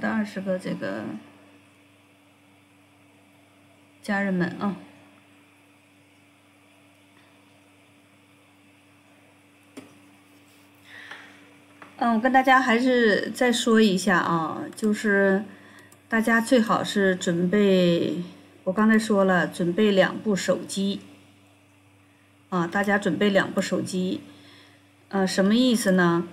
的20个这个家人们啊。我跟大家还是再说一下啊，就是大家最好是准备，我刚才说了，准备2部手机啊，大家准备2部手机，什么意思呢？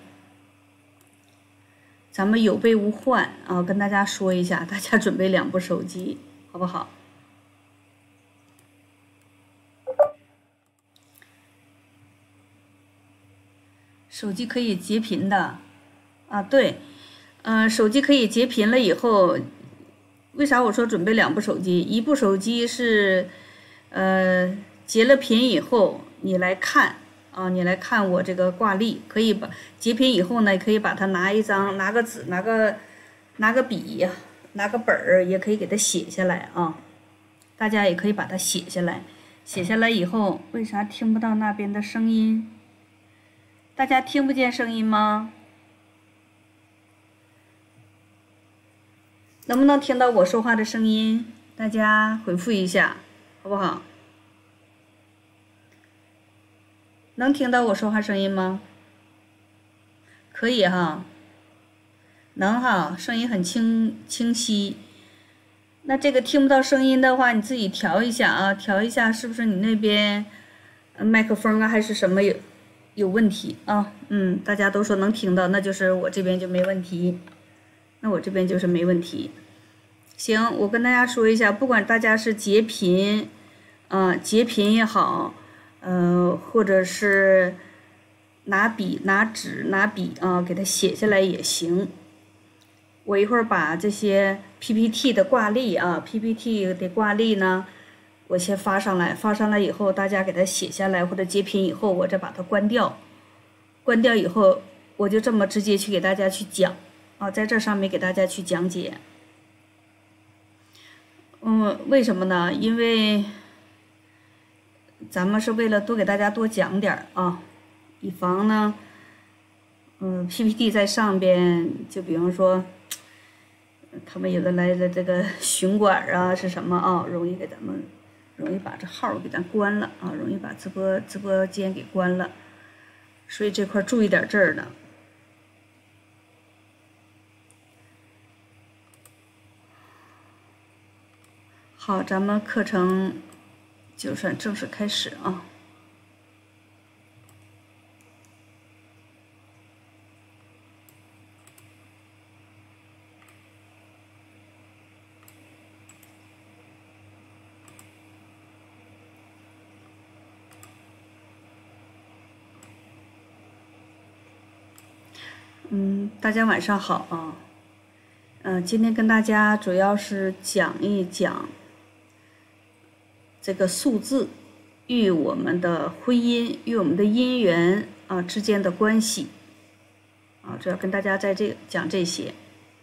咱们有备无患啊，跟大家说一下，大家准备2部手机，好不好？手机可以截屏的，啊，对，手机可以截屏了以后，为啥我说准备2部手机？一部手机是，截了屏以后你来看啊，你来看我这个挂历，可以把截屏以后呢，可以把它拿个纸，拿个笔呀，拿个本儿，也可以给它写下来啊。大家也可以把它写下来，写下来以后，为啥听不到那边的声音？大家听不见声音吗？能不能听到我说话的声音？大家回复一下，好不好？能听到我说话声音吗？可以哈，能哈，声音很清晰。那这个听不到声音的话，你自己调一下啊，调一下是不是你那边麦克风啊还是什么有问题啊？大家都说能听到，那就是我这边就没问题。那我这边就是没问题。行，我跟大家说一下，不管大家是截屏，截屏也好，或者是拿笔、拿纸、拿笔啊，给它写下来也行。我一会儿把这些 PPT 的挂历啊 ，PPT 的挂历呢，我先发上来，发上来以后，大家给它写下来或者截屏以后，我再把它关掉。关掉以后，我就这么直接去给大家去讲啊，在这上面给大家去讲解。为什么呢？因为咱们是为了多给大家多讲点啊，以防呢，PPT 在上边，就比方说，他们有的来的这个巡管啊是什么啊，容易把这号给咱关了啊，容易把直播间给关了，所以这块注意点这儿的。好，咱们课程就算正式开始啊。大家晚上好啊。今天跟大家主要是讲一讲这个数字与我们的婚姻、与我们的姻缘啊之间的关系啊，主要跟大家讲这些。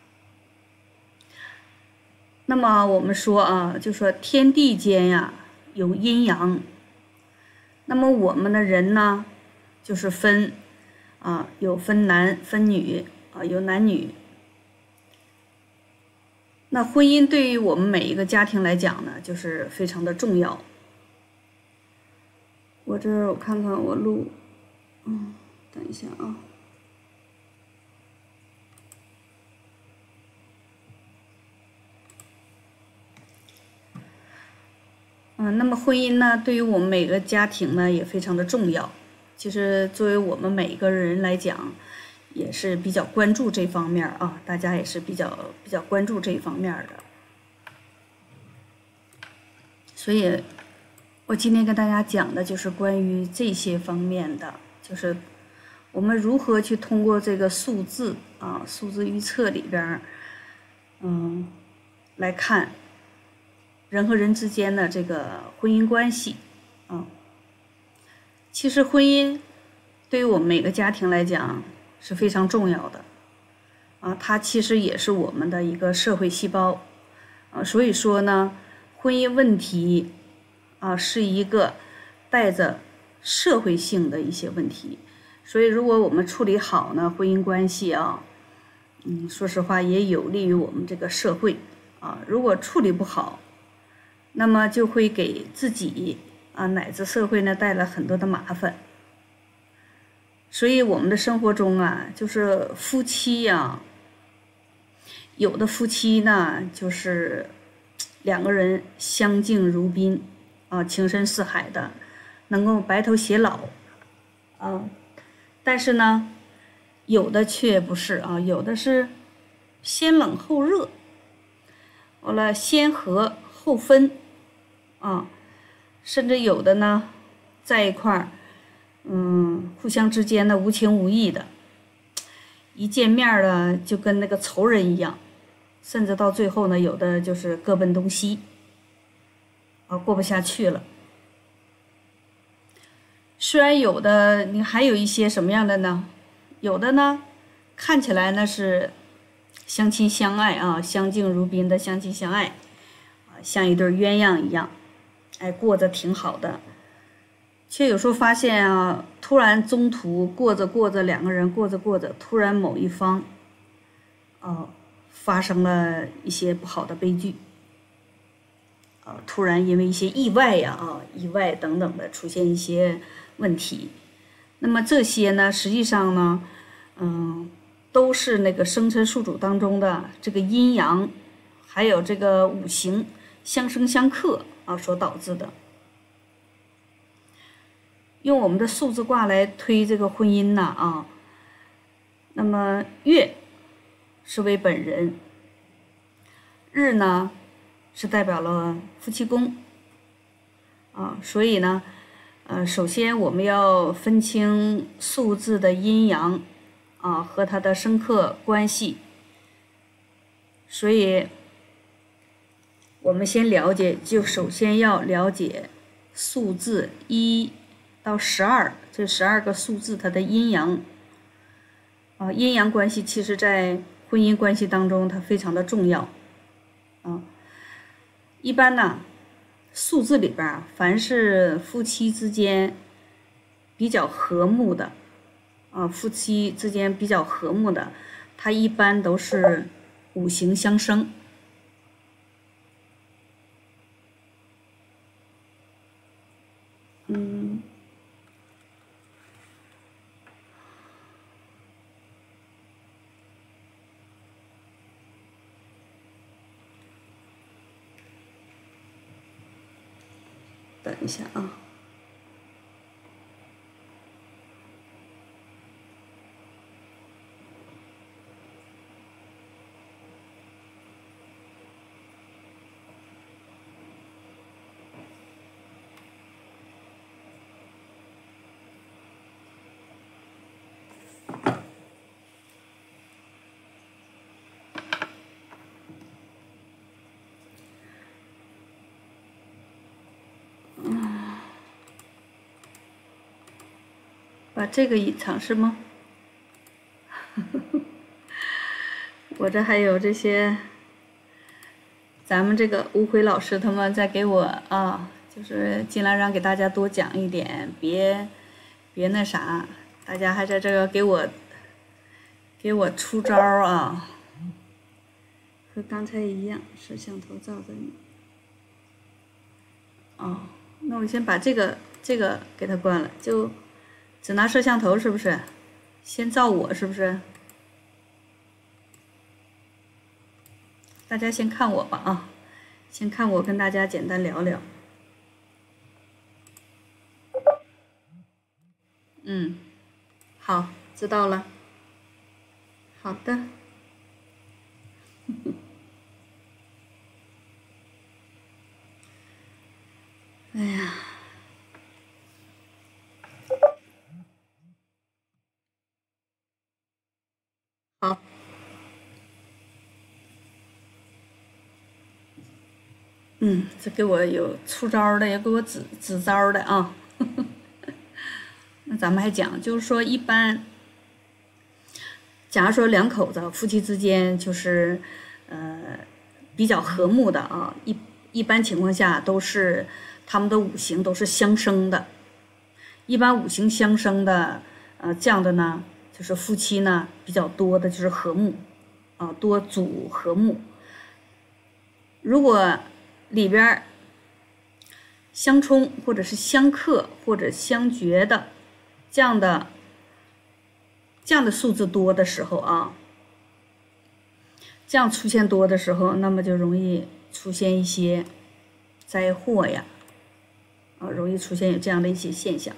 那么我们说啊，就说天地间呀有阴阳，那么我们的人呢，就是有分男分女啊，有男女。那婚姻对于我们每一个家庭来讲呢，就是非常的重要。我看看我录，等一下啊。那么婚姻呢，对于我们每个家庭呢也非常的重要。其实作为我们每一个人来讲，也是比较关注这方面啊，大家也是比较关注这方面的。所以，我今天跟大家讲的就是关于这些方面的，就是我们如何去通过这个数字啊，数字预测里边，来看人和人之间的这个婚姻关系啊。其实婚姻对于我们每个家庭来讲是非常重要的啊，它其实也是我们的一个社会细胞啊，所以说呢，婚姻问题啊是一个带着社会性的一些问题，所以如果我们处理好呢婚姻关系啊， 说实话也有利于我们这个社会啊。如果处理不好，那么就会给自己乃至社会呢带来很多的麻烦。所以我们的生活中就是夫妻有的夫妻呢就是两个人相敬如宾情深似海的，能够白头偕老但是呢有的却不是有的是先冷后热，完了先和后分甚至有的呢在一块儿互相之间的无情无义的，一见面了就跟那个仇人一样，甚至到最后呢有的就是各奔东西过不下去了。虽然有的你还有一些什么样的呢，有的呢看起来呢是相亲相爱相敬如宾的相亲相爱像一对鸳鸯一样过得挺好的，却有时候发现突然中途过着两个人过着突然某一方发生了一些不好的悲剧突然因为一些意外意外等等的出现一些问题。那么这些呢实际上呢都是那个生辰宿主当中的这个阴阳还有这个五行相生相克所导致的。用我们的数字卦来推这个婚姻那么月是为本人，日呢是代表了夫妻宫所以呢首先我们要分清数字的阴阳和它的生克关系。所以我们先了解，就首先要了解数字1到12这12个数字它的阴阳阴阳关系其实在婚姻关系当中它非常的重要一般呢数字里边凡是夫妻之间比较和睦的夫妻之间比较和睦的，它一般都是五行相生等一下把这个隐藏是吗？我这还有这些，咱们这个吴辉老师他们在给我就是尽量让给大家多讲一点，别那啥，大家还在这个给我出招和刚才一样，摄像头照着你。那我先把这个给它关了，就只拿摄像头是不是？先照我是不是？大家先看我吧先看我跟大家简单聊聊。好，知道了。好的。哎呀。好。这给我有出招的，也给我指招的那咱们还讲，就是说一般，假如说两口子夫妻之间就是比较和睦的一般情况下都是他们的五行都是相生的。一般五行相生的这样的呢，就是夫妻呢比较多的就是和睦多祖和木。如果里边相冲或者是相克或者相绝的这样的数字多的时候啊，这样出现多的时候，那么就容易出现一些灾祸呀，容易出现有这样的一些现象。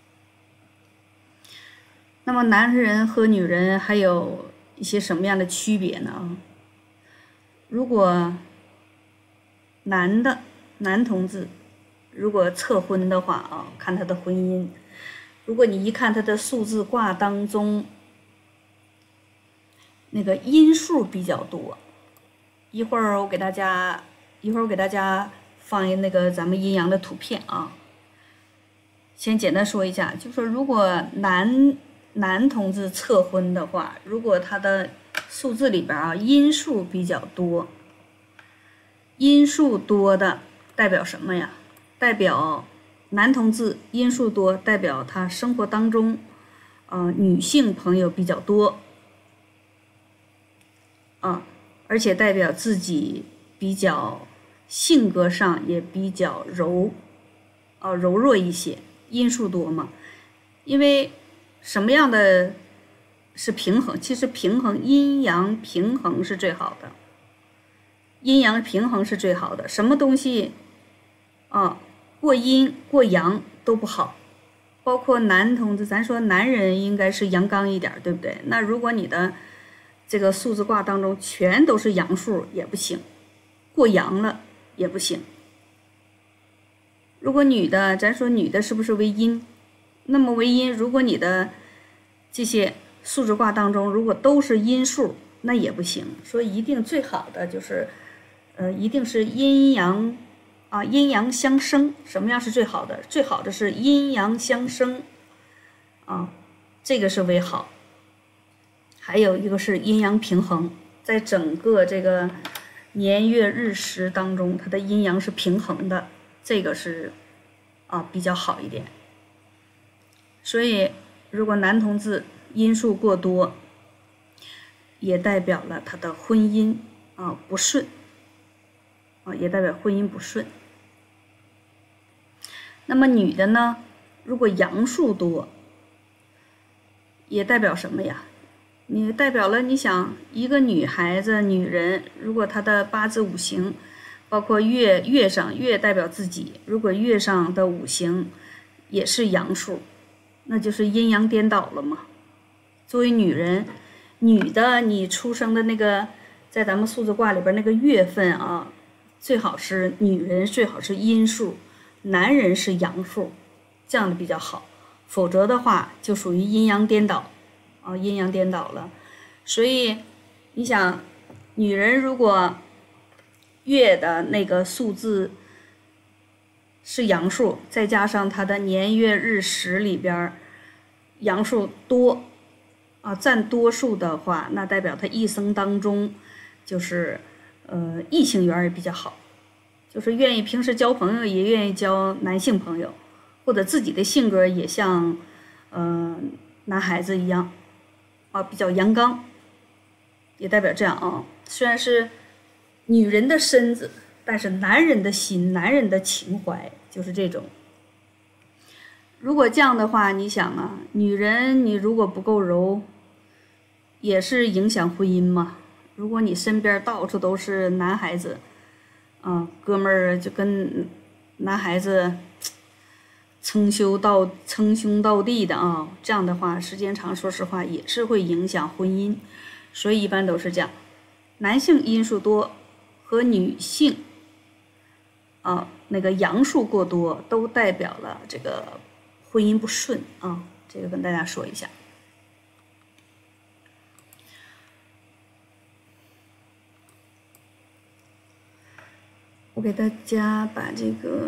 那么男人和女人还有一些什么样的区别呢？如果男同志如果测婚的话啊，看他的婚姻，如果你一看他的数字卦当中那个阴数比较多，一会儿我给大家放一那个咱们阴阳的图片啊。先简单说一下，就说如果男同志测婚的话，如果他的数字里边阴数比较多，阴数多的代表什么呀？代表男同志阴数多，代表他生活当中女性朋友比较多而且代表自己比较性格上也比较柔弱一些，阴数多嘛。因为什么样的是平衡？其实平衡阴阳平衡是最好的，阴阳平衡是最好的。什么东西过阴过阳都不好，包括男同志，咱说男人应该是阳刚一点，对不对？那如果你的这个数字卦当中全都是阳数也不行，过阳了也不行。如果女的，咱说女的是不是为阴？那么为阴，如果你的这些数字卦当中如果都是阴数，那也不行。说一定最好的就是一定是阴阳阴阳相生。什么样是最好的？最好的是阴阳相生这个是为好。还有一个是阴阳平衡，在整个这个年月日时当中，它的阴阳是平衡的，这个是比较好一点。所以如果男同志阴数过多，也代表了他的婚姻不顺也代表婚姻不顺。那么女的呢，如果阳数多，也代表什么呀？你代表了你想一个女孩子女人，如果她的八字五行包括月上，月代表自己，如果月上的五行也是阳数，那就是阴阳颠倒了嘛。作为女人，女的你出生的那个在咱们数字卦里边那个月份最好是女人最好是阴数，男人是阳数，这样的比较好。否则的话就属于阴阳颠倒阴阳颠倒了。所以你想女人如果月的那个数字是阳数，再加上她的年月日时里边阳数多占多数的话，那代表她一生当中就是异性缘也比较好，就是愿意平时交朋友也愿意交男性朋友，或者自己的性格也像男孩子一样比较阳刚，也代表这样虽然是女人的身子，但是男人的心，男人的情怀就是这种。如果这样的话，你想女人你如果不够柔，也是影响婚姻嘛。如果你身边到处都是男孩子哥们儿就跟男孩子称兄道弟的这样的话时间长，说实话也是会影响婚姻。所以一般都是这样，男性阴数多和女性那个阳数过多都代表了这个婚姻不顺这个跟大家说一下。我给大家把这个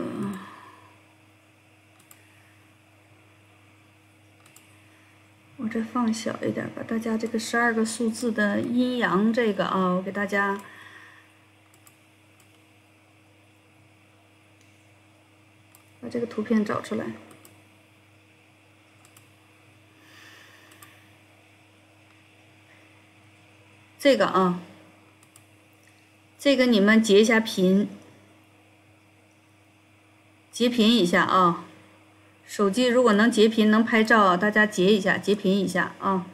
我这放小一点，把大家这个12个数字的阴阳这个我给大家把这个图片找出来。 这个啊，这个你们截一下屏，截屏一下啊。手机如果能截屏能拍照，大家截一下，截屏一下啊。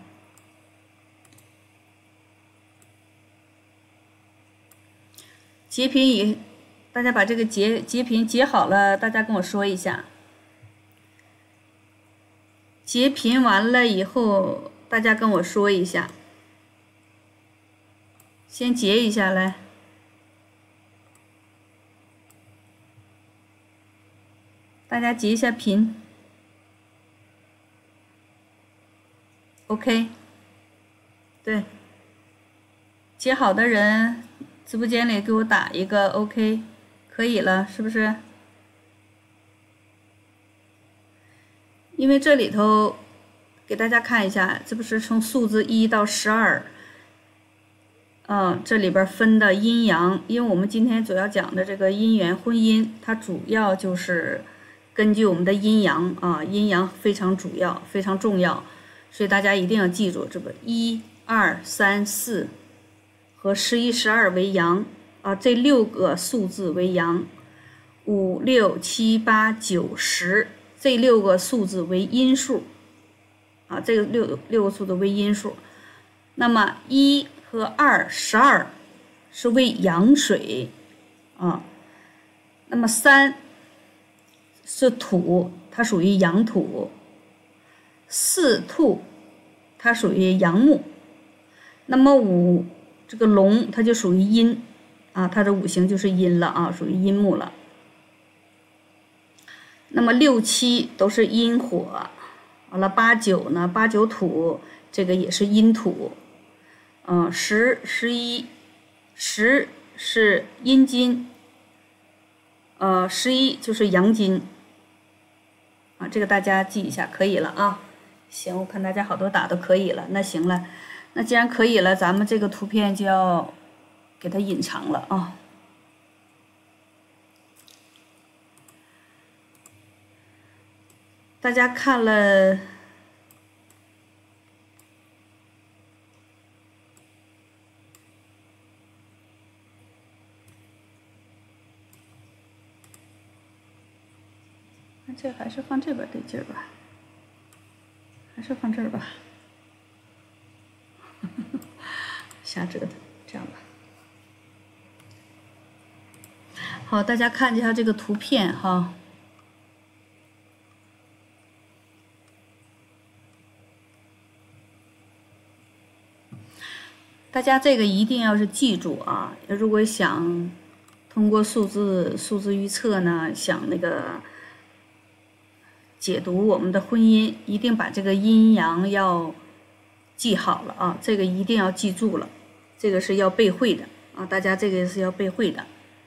截屏大家把这个截屏截好了，大家跟我说一下。截屏完了以后，大家跟我说一下。先截一下来。大家截一下屏 ，OK， 对，截好的人直播间里给我打一个 OK， 可以了，是不是？因为这里头给大家看一下，这不是从数字1到12，这里边分的阴阳，因为我们今天主要讲的这个姻缘婚姻，它主要就是根据我们的阴阳啊，阴阳非常主要，非常重要，所以大家一定要记住，这个1、2、3、4和11、12为阳啊，这6个数字为阳，5、6、7、8、9、10这6个数字为阴数啊，这个六个数字为阴数。那么1和2、12是为阳水啊，那么3是土，它属于阳土；4兔，它属于阳木。那么5这个龙，它就属于阴啊，它的五行就是阴了啊，属于阴木了。那么6、7都是阴火，完了8、9呢，8、9土，这个也是阴土。10、11，10是阴金，11就是阳金。啊，这个大家记一下，可以了啊。行，我看大家好多打都可以了，那行了，那既然可以了，咱们这个图片就要给它隐藏了啊。大家看了，那这还是放这边得劲儿吧？还是放这儿吧？瞎折腾，这样吧。好，大家看一下这个图片哈。大家这个一定要是记住啊！如果想通过数字预测呢，想那个解读我们的婚姻，一定把这个阴阳要记好了啊！这个一定要记住了，这个是要背会的啊！大家这个是要背会的。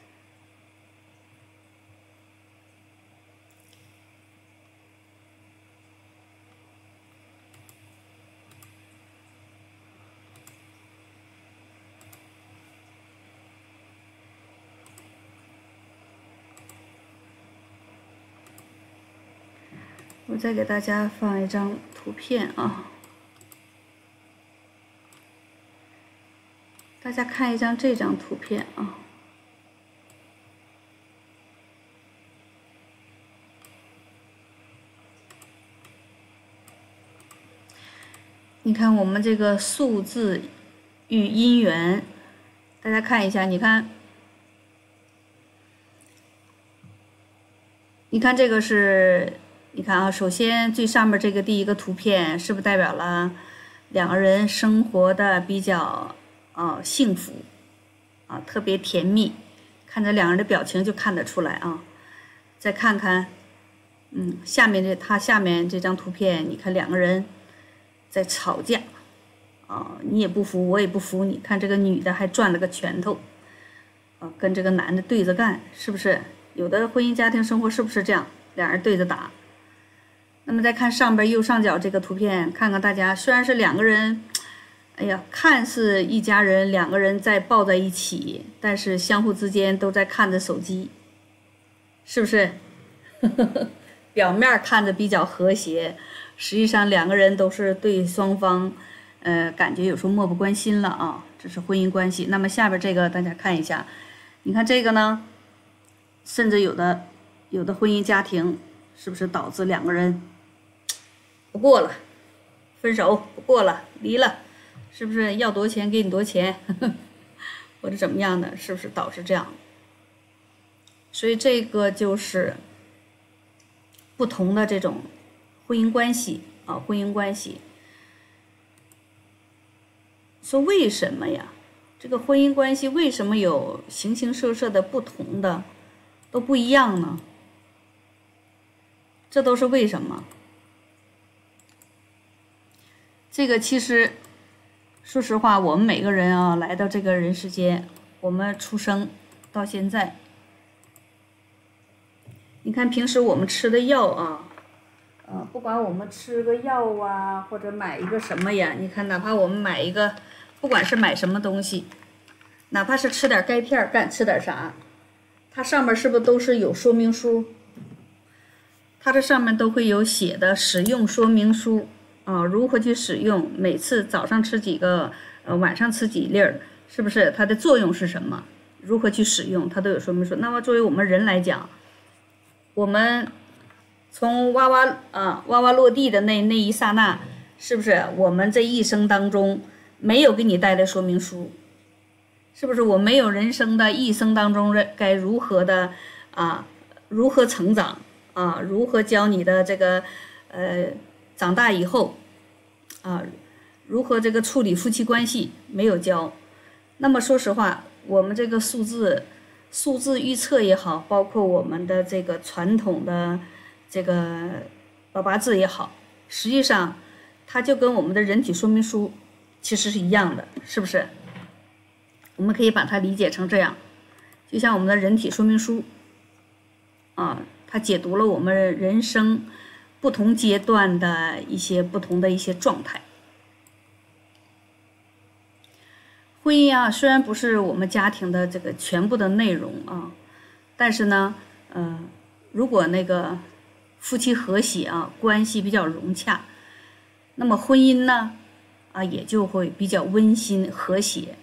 我再给大家放一张图片啊，大家看一张这张图片啊。你看我们这个数字与姻缘，大家看一下，你看这个是。你看啊，首先最上面这个第一个图片，是不是代表了两个人生活的比较幸福啊，特别甜蜜？看着两人的表情就看得出来啊。再看看，下面这张图片，你看两个人在吵架啊，你也不服，我也不服你。看这个女的还攥了个拳头，跟这个男的对着干，是不是？有的婚姻家庭生活是不是这样？两人对着打。那么再看上边右上角这个图片，看看大家，虽然是两个人，哎呀，看似一家人，两个人在抱在一起，但是相互之间都在看着手机，是不是？表面看着比较和谐，实际上两个人都是对双方，感觉有时候漠不关心了啊。 这是婚姻关系。那么下边这个大家看一下，你看这个呢，甚至有的婚姻家庭是不是导致两个人不过了，分手不过了，离了，是不是要多少钱给你多少钱，或者怎么样的，是不是导致这样？所以这个就是不同的这种婚姻关系啊，婚姻关系。说为什么呀？这个婚姻关系为什么有形形色色的不同的，都不一样呢？这都是为什么？这个其实，说实话，我们每个人啊，来到这个人世间，我们出生到现在，你看平时我们吃的药啊，不管我们吃个药啊，或者买一个什么呀，你看哪怕我们买一个，不管是买什么东西，哪怕是吃点钙片干吃点啥，它上面是不是都是有说明书？它这上面都会有写的使用说明书啊，如何去使用，每次早上吃几个，晚上吃几粒儿，是不是？它的作用是什么？如何去使用，它都有说明书。那么作为我们人来讲，我们从哇哇落地的那一刹那，是不是我们这一生当中没有给你带来说明书？是不是我没有人生的一生当中该如何的如何成长啊？如何教你的这个长大以后如何这个处理夫妻关系没有教？那么说实话，我们这个数字预测也好，包括我们的这个传统的这个八字也好，实际上它就跟我们的人体说明书其实是一样的，是不是？我们可以把它理解成这样，就像我们的人体说明书它解读了我们人生不同阶段的不同的一些状态。婚姻虽然不是我们家庭的这个全部的内容但是呢如果那个夫妻和谐关系比较融洽，那么婚姻呢也就会比较温馨和谐，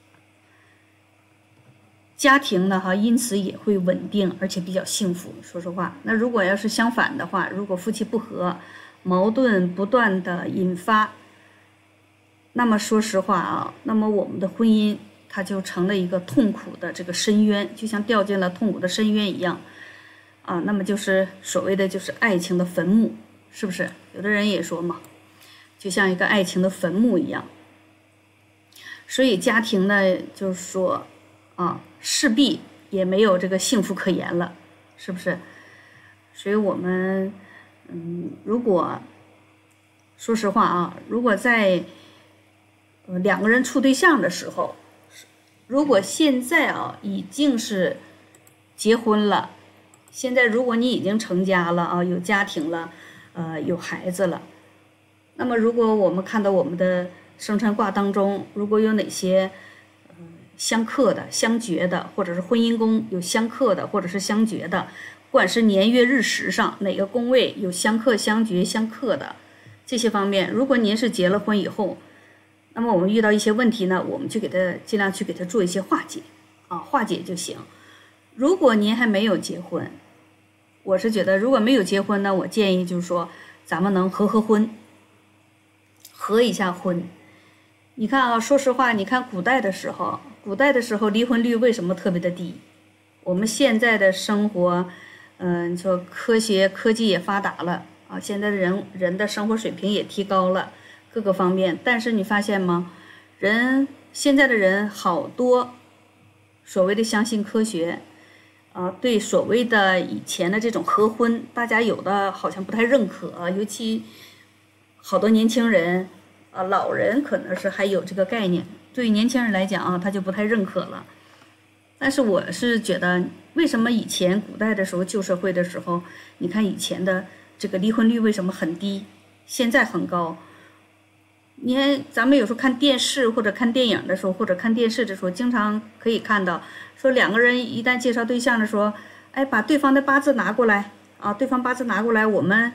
家庭呢因此也会稳定而且比较幸福。说实话，那如果要是相反的话，如果夫妻不和，矛盾不断的引发，那么说实话那么我们的婚姻它就成了一个痛苦的这个深渊，就像掉进了痛苦的深渊一样那么就是所谓的就是爱情的坟墓，是不是？有的人也说嘛，就像一个爱情的坟墓一样。所以家庭呢，就是说势必也没有这个幸福可言了，是不是？所以我们如果说实话如果在两个人处对象的时候，如果现在已经是结婚了，现在如果你已经成家了有家庭了有孩子了，那么如果我们看到我们的生辰卦当中如果有哪些相克的相绝的，或者是婚姻宫有相克的或者是相绝的，不管是年月日时上哪个宫位有相克相绝相克的这些方面，如果您是结了婚以后，那么我们遇到一些问题呢，我们就给他尽量去给他做一些化解化解就行。如果您还没有结婚，我是觉得如果没有结婚呢，我建议就是说咱们能合婚，合一下婚。你看说实话，你看古代的时候离婚率为什么特别的低？我们现在的生活说科技也发达了现在的人的生活水平也提高了各个方面，但是你发现吗？现在的人好多所谓的相信科学对所谓的以前的这种合婚，大家有的好像不太认可尤其好多年轻人老人可能是还有这个概念，对于年轻人来讲他就不太认可了。但是我是觉得，为什么以前古代的时候旧社会的时候，你看以前的这个离婚率为什么很低，现在很高？你看咱们有时候看电视或者看电影的时候，或者看电视的时候，经常可以看到说两个人一旦介绍对象的时候，把对方的八字拿过来对方八字拿过来，我们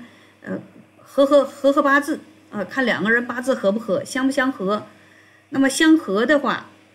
合八字看两个人八字合不合，相不相合。那么相合的话，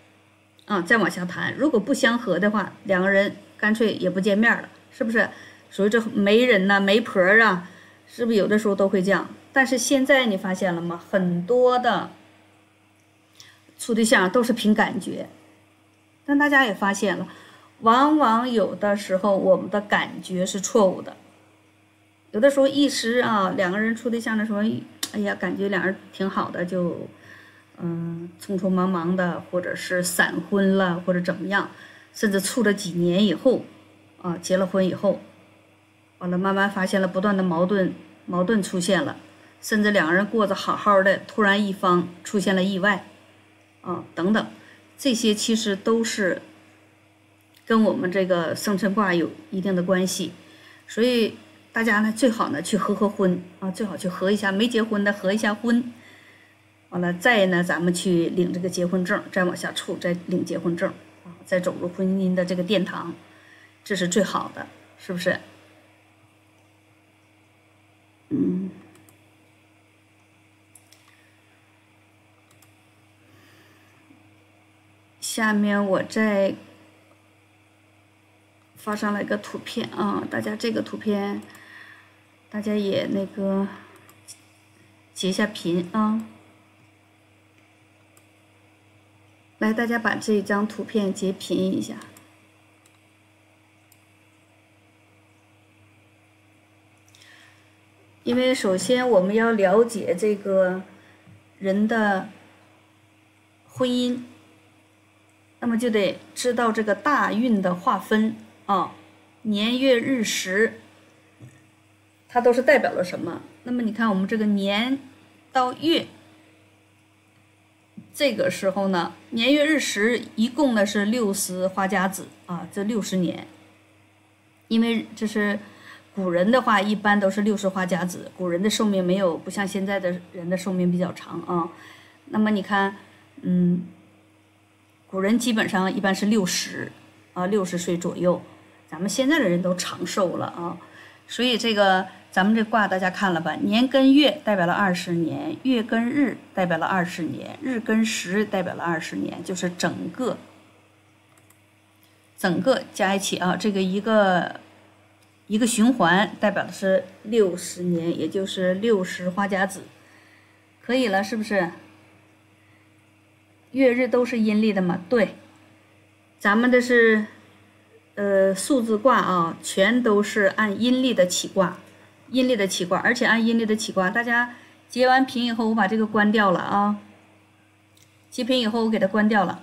啊，再往下谈。如果不相合的话，两个人干脆也不见面了，是不是？属于这媒人呐、媒婆啊，是不是有的时候都会这样？但是现在你发现了吗？很多的处对象都是凭感觉，但大家也发现了，往往有的时候我们的感觉是错误的。有的时候一时啊，两个人处对象的时候，哎呀，感觉两人挺好的，就匆匆忙忙的，或者是闪婚了，或者怎么样，甚至处了几年以后啊，结了婚以后，完了慢慢发现了不断的矛盾出现了，甚至两个人过着好好的，突然一方出现了意外啊等等，这些其实都是跟我们这个生辰卦有一定的关系。所以大家呢最好呢去合婚啊，最好去合一下，没结婚的合一下婚，完了再呢咱们去领这个结婚证，再往下处再领结婚证啊，再走入婚姻的这个殿堂，这是最好的，是不是？下面我再发上来个图片啊，大家这个图片大家也那个截下屏啊，来，大家把这张图片截屏一下。因为首先我们要了解这个人的婚姻，那么就得知道这个大运的划分啊，年月日时，它都是代表了什么？那么你看我们这个年到月，这个时候呢，年月日时一共呢是60花甲子啊，这60年，因为这是。古人的话一般都是60花甲子，古人的寿命没有不像现在的人的寿命比较长啊。那么你看，古人基本上一般是60啊，60岁左右。咱们现在的人都长寿了啊，所以这个咱们这卦大家看了吧？年跟月代表了20年，月跟日代表了20年，日跟时代表了20年，就是整个加一起啊，这个一个循环代表的是60年，也就是60花甲子，可以了，是不是？月日都是阴历的嘛？对，咱们的是数字卦啊，全都是按阴历的起卦，而且按阴历的起卦。大家截完屏以后，我把这个关掉了啊，截屏以后我给它关掉了。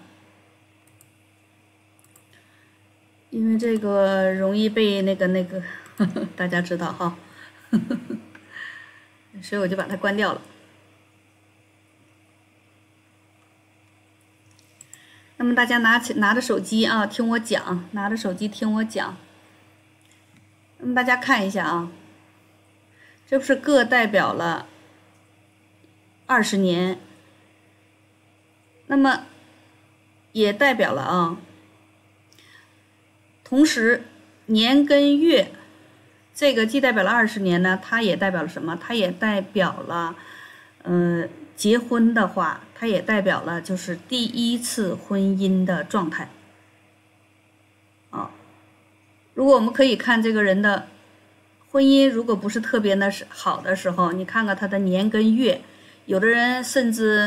因为这个容易被那个大家知道哈，所以我就把它关掉了。那么大家拿着手机啊，听我讲，拿着手机听我讲。那么大家看一下啊，这不是各代表了20年，那么也代表了啊。同时，年跟月，这个既代表了20年呢，它也代表了什么？它也代表了，结婚的话，它也代表了就是第一次婚姻的状态。啊，如果我们可以看这个人的婚姻，如果不是特别的好的时候，你看看他的年跟月，有的人甚至，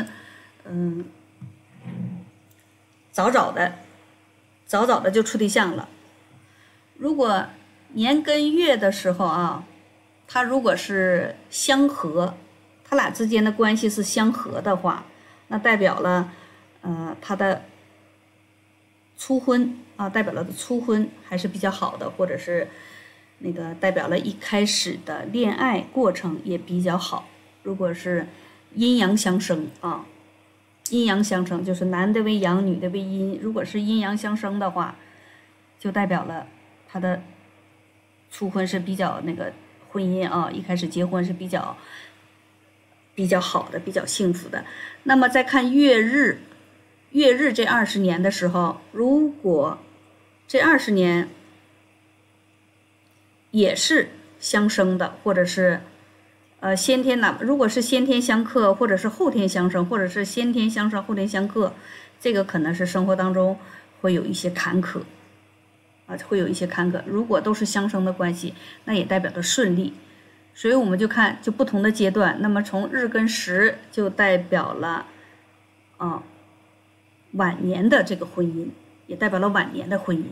早早的就处对象了。如果年跟月的时候啊，他如果是相合，他俩之间的关系是相合的话，那代表了他的初婚啊，代表了初婚还是比较好的，或者是那个代表了一开始的恋爱过程也比较好。如果是阴阳相生啊，阴阳相生就是男的为阳，女的为阴，如果是阴阳相生的话，就代表了他的初婚是比较那个婚姻啊，一开始结婚是比较好的，比较幸福的。那么再看月日这20年的时候，如果这20年也是相生的，或者是如果是先天相克，或者是后天相生，或者是先天相生后天相克， 这个可能是生活当中会有一些坎坷啊，会有一些坎坷。如果都是相生的关系，那也代表着顺利。所以我们就看就不同的阶段，那么从日跟时就代表了晚年的这个婚姻，也代表了晚年的婚姻。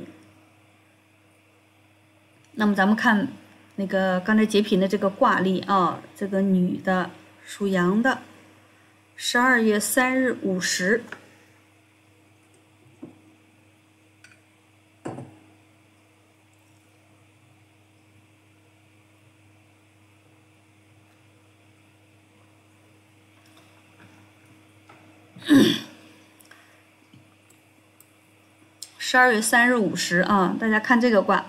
那么咱们看那个刚才截屏的这个卦例啊，这个女的属羊的，12月3日午时。12月3日午时啊，大家看这个卦，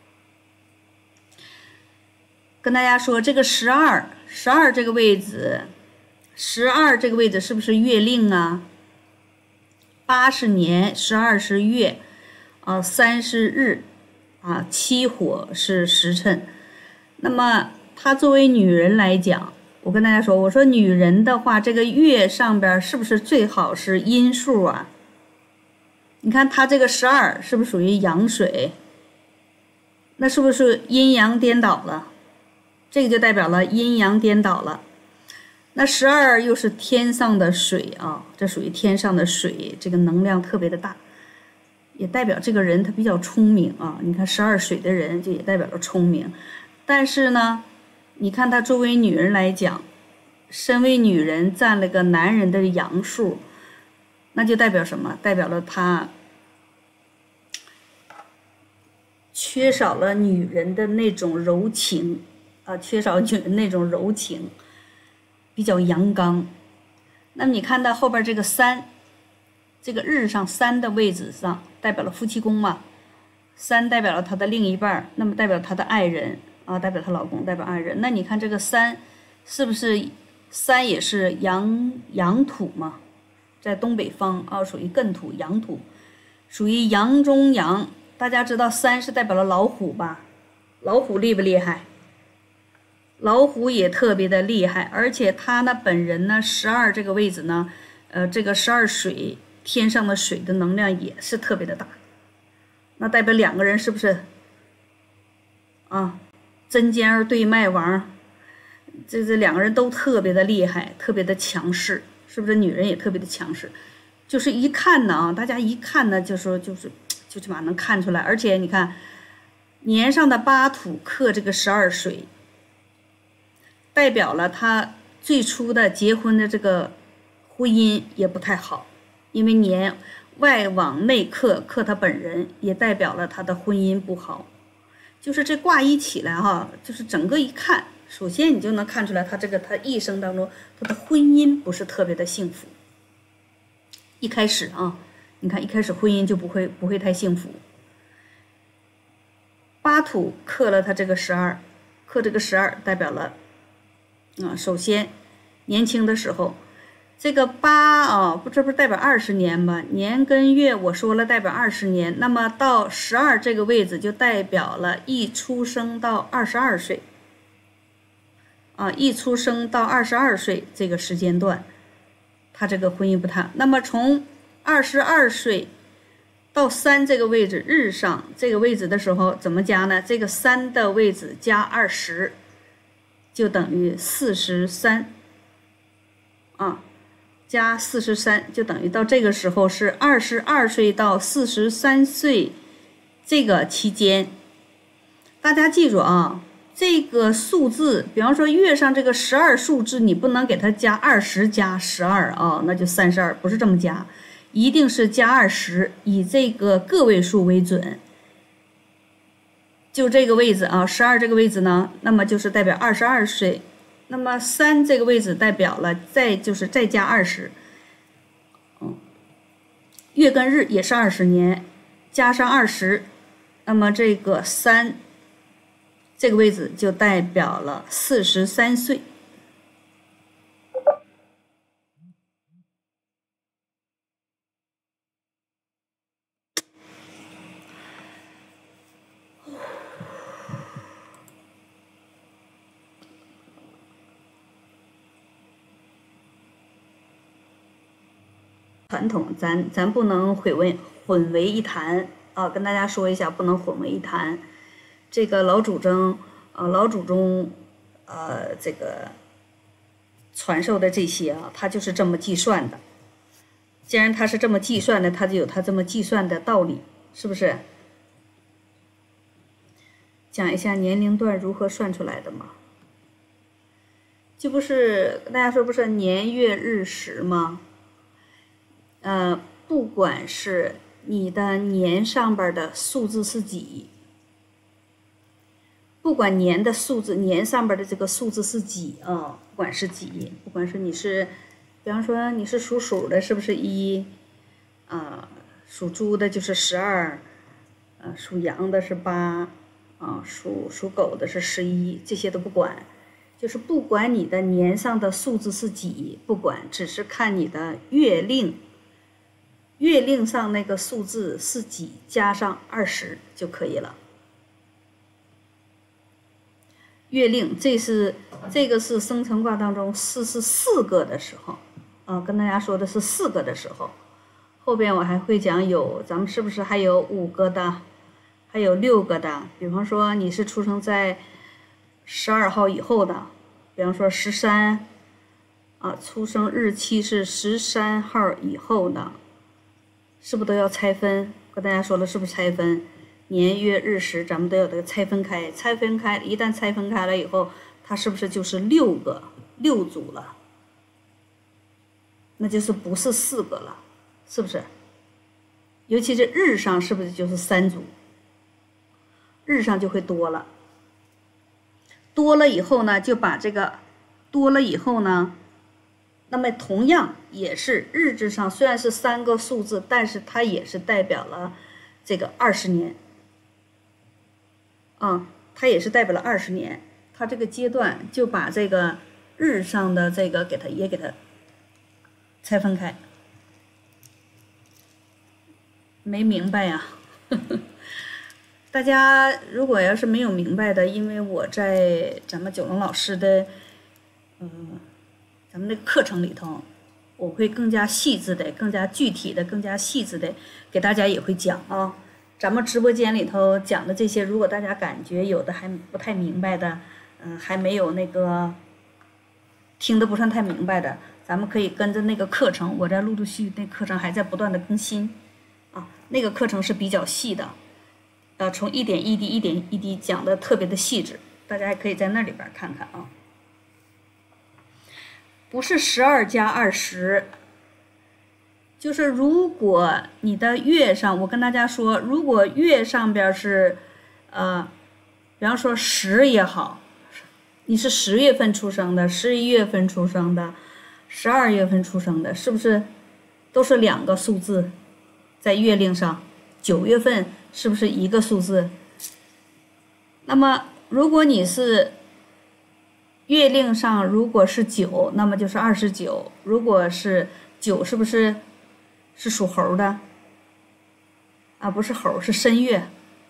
跟大家说这个12这个位置，12这个位置是不是月令啊？8是年，12是月，3是日，7火是时辰。那么她作为女人来讲，我跟大家说，我说女人的话，这个月上边是不是最好是阴数啊？你看它这个12是不是属于阳水？那是不是阴阳颠倒了？这个就代表了阴阳颠倒了。那12又是天上的水啊，这属于天上的水，这个能量特别的大，也代表这个人他比较聪明啊。你看12水的人就也代表了聪明，但是呢，你看他作为女人来讲，身为女人占了个男人的阳数。那就代表什么？代表了他缺少了女人的那种柔情缺少女人那种柔情，比较阳刚。那么你看到后边这个3，这个日上3的位置上代表了夫妻宫嘛，3代表了他的另一半，那么代表他的爱人代表他老公，代表爱人。那你看这个3是不是3也是阳土嘛？在东北方属于艮土阳土，属于阳中阳。大家知道3是代表了老虎吧？老虎厉不厉害？老虎也特别的厉害，而且他呢本人呢12这个位置呢，这个12水天上的水的能量也是特别的大，那代表两个人是不是针尖对麦王？这两个人都特别的厉害，特别的强势。是不是女人也特别的强势？就是一看呢大家一看呢就起码能看出来。而且你看年上的8土克这个12水，代表了他最初的结婚的这个婚姻也不太好，因为年外往内克他本人，也代表了他的婚姻不好。就是这卦一起来就是整个一看，首先你就能看出来他一生当中他的婚姻不是特别的幸福。一开始你看一开始婚姻就不会太幸福。8土克了他这个12，克这个12代表了首先年轻的时候，这个8这不是代表20年吗？年跟月我说了代表20年，那么到12这个位置就代表了一出生到22岁一出生到22岁这个时间段，他这个婚姻不太。那么从22岁到3这个位置，日上这个位置的时候怎么加呢？这个3的位置加20，就等于43加43，就等于到这个时候是22岁到43岁这个期间。大家记住这个数字，比方说月上这个12数字，你不能给它加20加12那就32，不是这么加，一定是加20，以这个个位数为准。就这个位置12这个位置呢，那么就是代表22岁。那么3这个位置代表了再加20，月跟日也是20年，加上20，那么这个3这个位置就代表了43岁。 传统，咱不能混为一谈啊！跟大家说一下，不能混为一谈。这个老祖宗这个传授的这些啊，他就是这么计算的。既然他是这么计算的，他就有他这么计算的道理，是不是？讲一下年龄段如何算出来的嘛？这不是跟大家说不是年月日时吗？不管是你的年上边的数字是几，不管年的数字，年上边的这个数字是几啊？不管是几，不管是你是，比方说你是属鼠的，是不是1？属猪的就是12，属羊的是8，属狗的是11，这些都不管，就是不管你的年上的数字是几，不管，只是看你的月令。月令上那个数字是几，加上20就可以了。月令，这个是生辰卦当中是4个的时候，跟大家说的是4个的时候。后边我还会讲咱们是不是还有5个的，还有6个的？比方说你是出生在12号以后的，比方说13，出生日期是13号以后的。是不是都要拆分？跟大家说了，是不是拆分？年月日时，咱们都要这个拆分开。拆分开，一旦拆分开了以后，它是不是就是6组了？那就是不是4个了，是不是？尤其是日上，是不是就是3组？日上就会多了。多了以后呢，就把这个多了以后呢。那么同样也是日志上虽然是3个数字，但是它也是代表了这个20年，它也是代表了20年。它这个阶段就把这个日上的这个给它拆分开。没明白呀？大家如果要是没有明白的，因为我在咱们九龙老师的咱们那个课程里头，我会更加细致的、更加具体的、更加细致的给大家也会讲啊。咱们直播间里头讲的这些，如果大家感觉有的还不太明白的，还没有那个听得不算太明白的，咱们可以跟着那个课程，我在陆续那课程还在不断的更新啊。那个课程是比较细的，从一点一滴讲的特别的细致，大家还可以在那里边看看啊。不是12加20，就是如果你的月上，我跟大家说，如果月上边是，比方说10也好，你是10月份出生的，11月份出生的，12月份出生的，是不是都是2个数字在月令上？9月份是不是1个数字？那么如果你是月令上如果是9，那么就是29。如果是9，是不是属猴的？不是猴，是申月。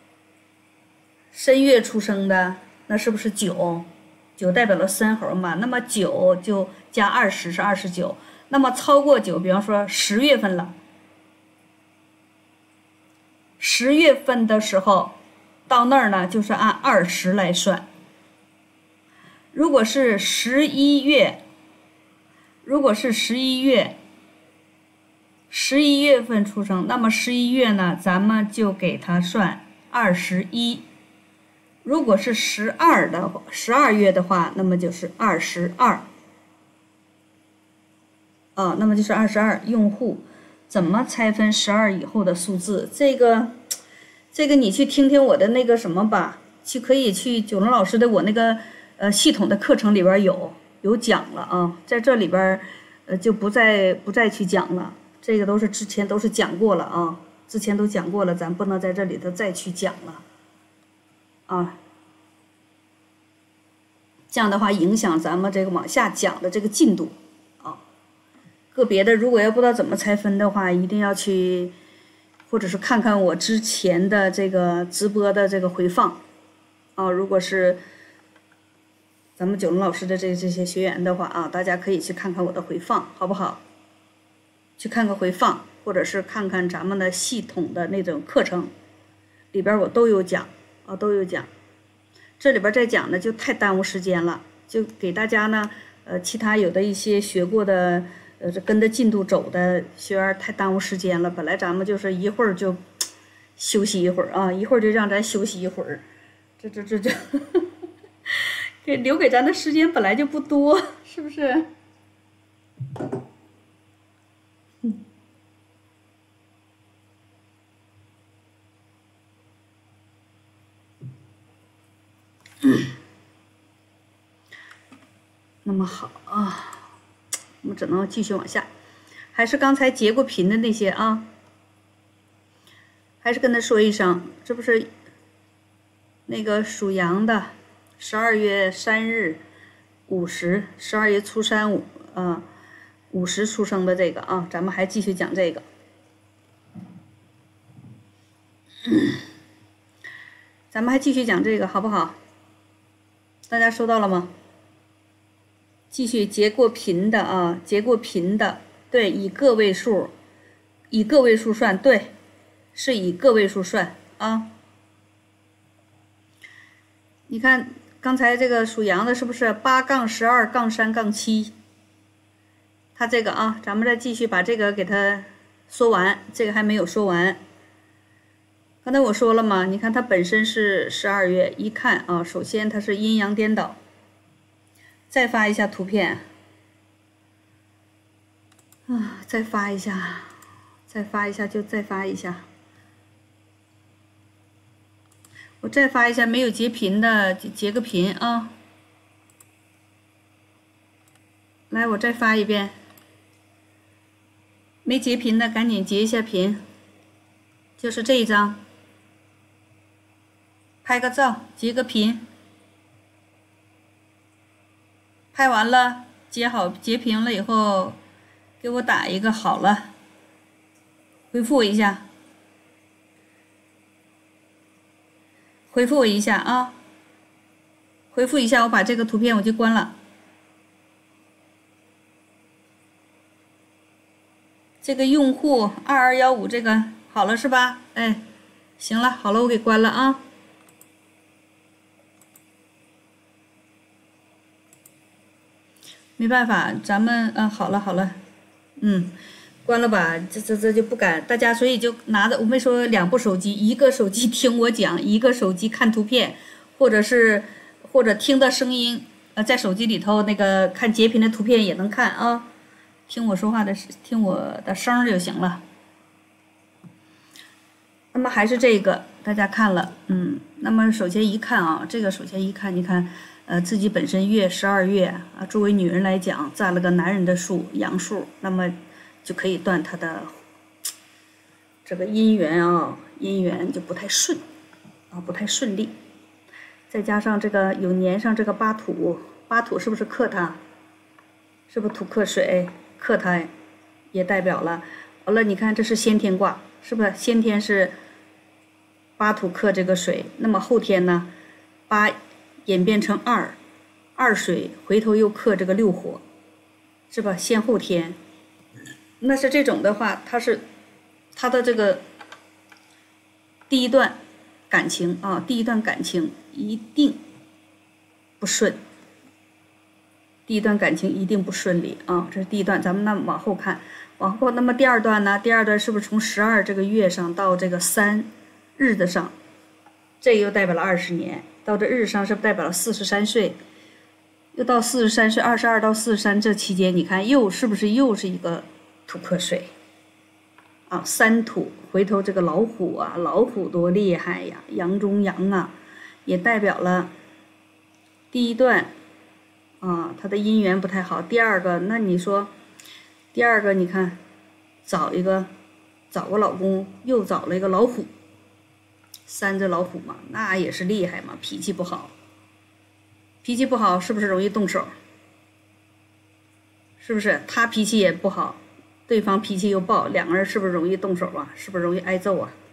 申月出生的，那是不是9？9代表了申猴嘛？那么9就加20是29。那么超过9，比方说10月份了，10月份的时候到那儿呢，就是按20来算。如果是11月，11月份出生，那么11月呢，咱们就给它算21。如果是12月的话，那么就是22。那么就是22。用户怎么拆分12以后的数字？这个你去听听我的那个什么吧，可以去九龙老师的我那个系统的课程里边有讲了啊，在这里边就不再去讲了，这个都是之前都是讲过了啊，之前都讲过了，咱不能在这里头再去讲了啊，这样的话影响咱们这个往下讲的这个进度啊。个别的如果要不知道怎么拆分的话，一定要去或者是看看我之前的这个直播的这个回放啊，如果是咱们九龙老师的这些学员的话啊，大家可以去看看我的回放，好不好？ 去看个回放，或者是看看咱们的系统的那种课程，里边我都有讲啊，都有讲。这里边再讲呢，就太耽误时间了，就给大家呢，其他有的一些学过的，跟着进度走的学员太耽误时间了。本来咱们就是一会儿就休息一会儿啊，一会儿就让咱休息一会儿，这给留给咱的时间本来就不多，是不是？那么好啊，我们只能继续往下，还是刚才截过屏的那些啊，还是跟他说一声，这不是那个属羊的，12月3日50，12月初350出生的这个啊，咱们还继续讲这个。咱们还继续讲这个好不好？大家收到了吗？继续截过屏的啊，截过屏的，对，以个位数算，对，是以个位数算啊。你看刚才这个属羊的是不是8-12-3-7？它这个啊，咱们再继续把这个给它说完，这个还没有说完。刚才我说了嘛，你看它本身是12月，一看啊，首先它是阴阳颠倒。再发一下图片啊，再发一下就再发一下。我再发一下，没有截屏的截个屏啊。来，我再发一遍，没截屏的赶紧截一下屏，就是这一张，拍个照，截个屏。拍完了，截屏了以后，给我打一个好了，回复我一下，回复我一下啊，回复一下，我把这个图片我就关了。这个用户2215这个好了是吧？哎，行了，好了，我给关了啊。没办法，咱们好了，关了吧，这就不敢，大家所以就拿着，我没说2部手机，一个手机听我讲，一个手机看图片，或者听的声音，在手机里头那个看截屏的图片也能看啊，听我说话的听我的声就行了。那么还是这个，大家看了，那么首先一看啊，这个首先一看，你看。自己本身月12月啊，作为女人来讲，占了个男人的数阳数，那么就可以断她的这个姻缘啊，姻缘就不太顺啊，不太顺利。再加上这个有粘上这个八土是不是克它？是不是土克水克它，也代表了。完了，你看这是先天卦，是不是先天是八土克这个水？那么后天呢，八演变成二水，回头又克这个6火，是吧？先后天，那是这种的话，它的这个第一段感情啊，第一段感情一定不顺，第一段感情一定不顺利啊，这是第一段。咱们那往后看，往后那么第二段呢？第二段是不是从12这个月上到这个3日子上，这又代表了20年。到这日上是不是代表了43岁？又到43岁，22到43这期间，你看是不是又是一个土克水啊？3土回头这个老虎啊，老虎多厉害呀！阳中阳啊，也代表了第一段啊，他的姻缘不太好。第二个，那你说第二个，你看找个老公，又找了一个老虎。3只老虎嘛，那也是厉害嘛，脾气不好，是不是容易动手？是不是他脾气也不好，对方脾气又暴，两个人是不是容易动手啊？是不是容易挨揍啊？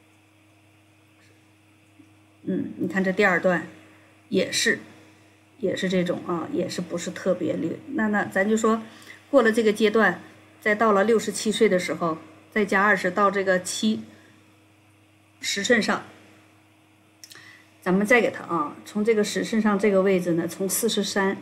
你看这第二段也是这种啊，也是不是特别厉害。那咱就说过了这个阶段， 再到了67岁的时候，再加20到这个时辰上，咱们再给它啊，从这个时辰上这个位置呢，从43，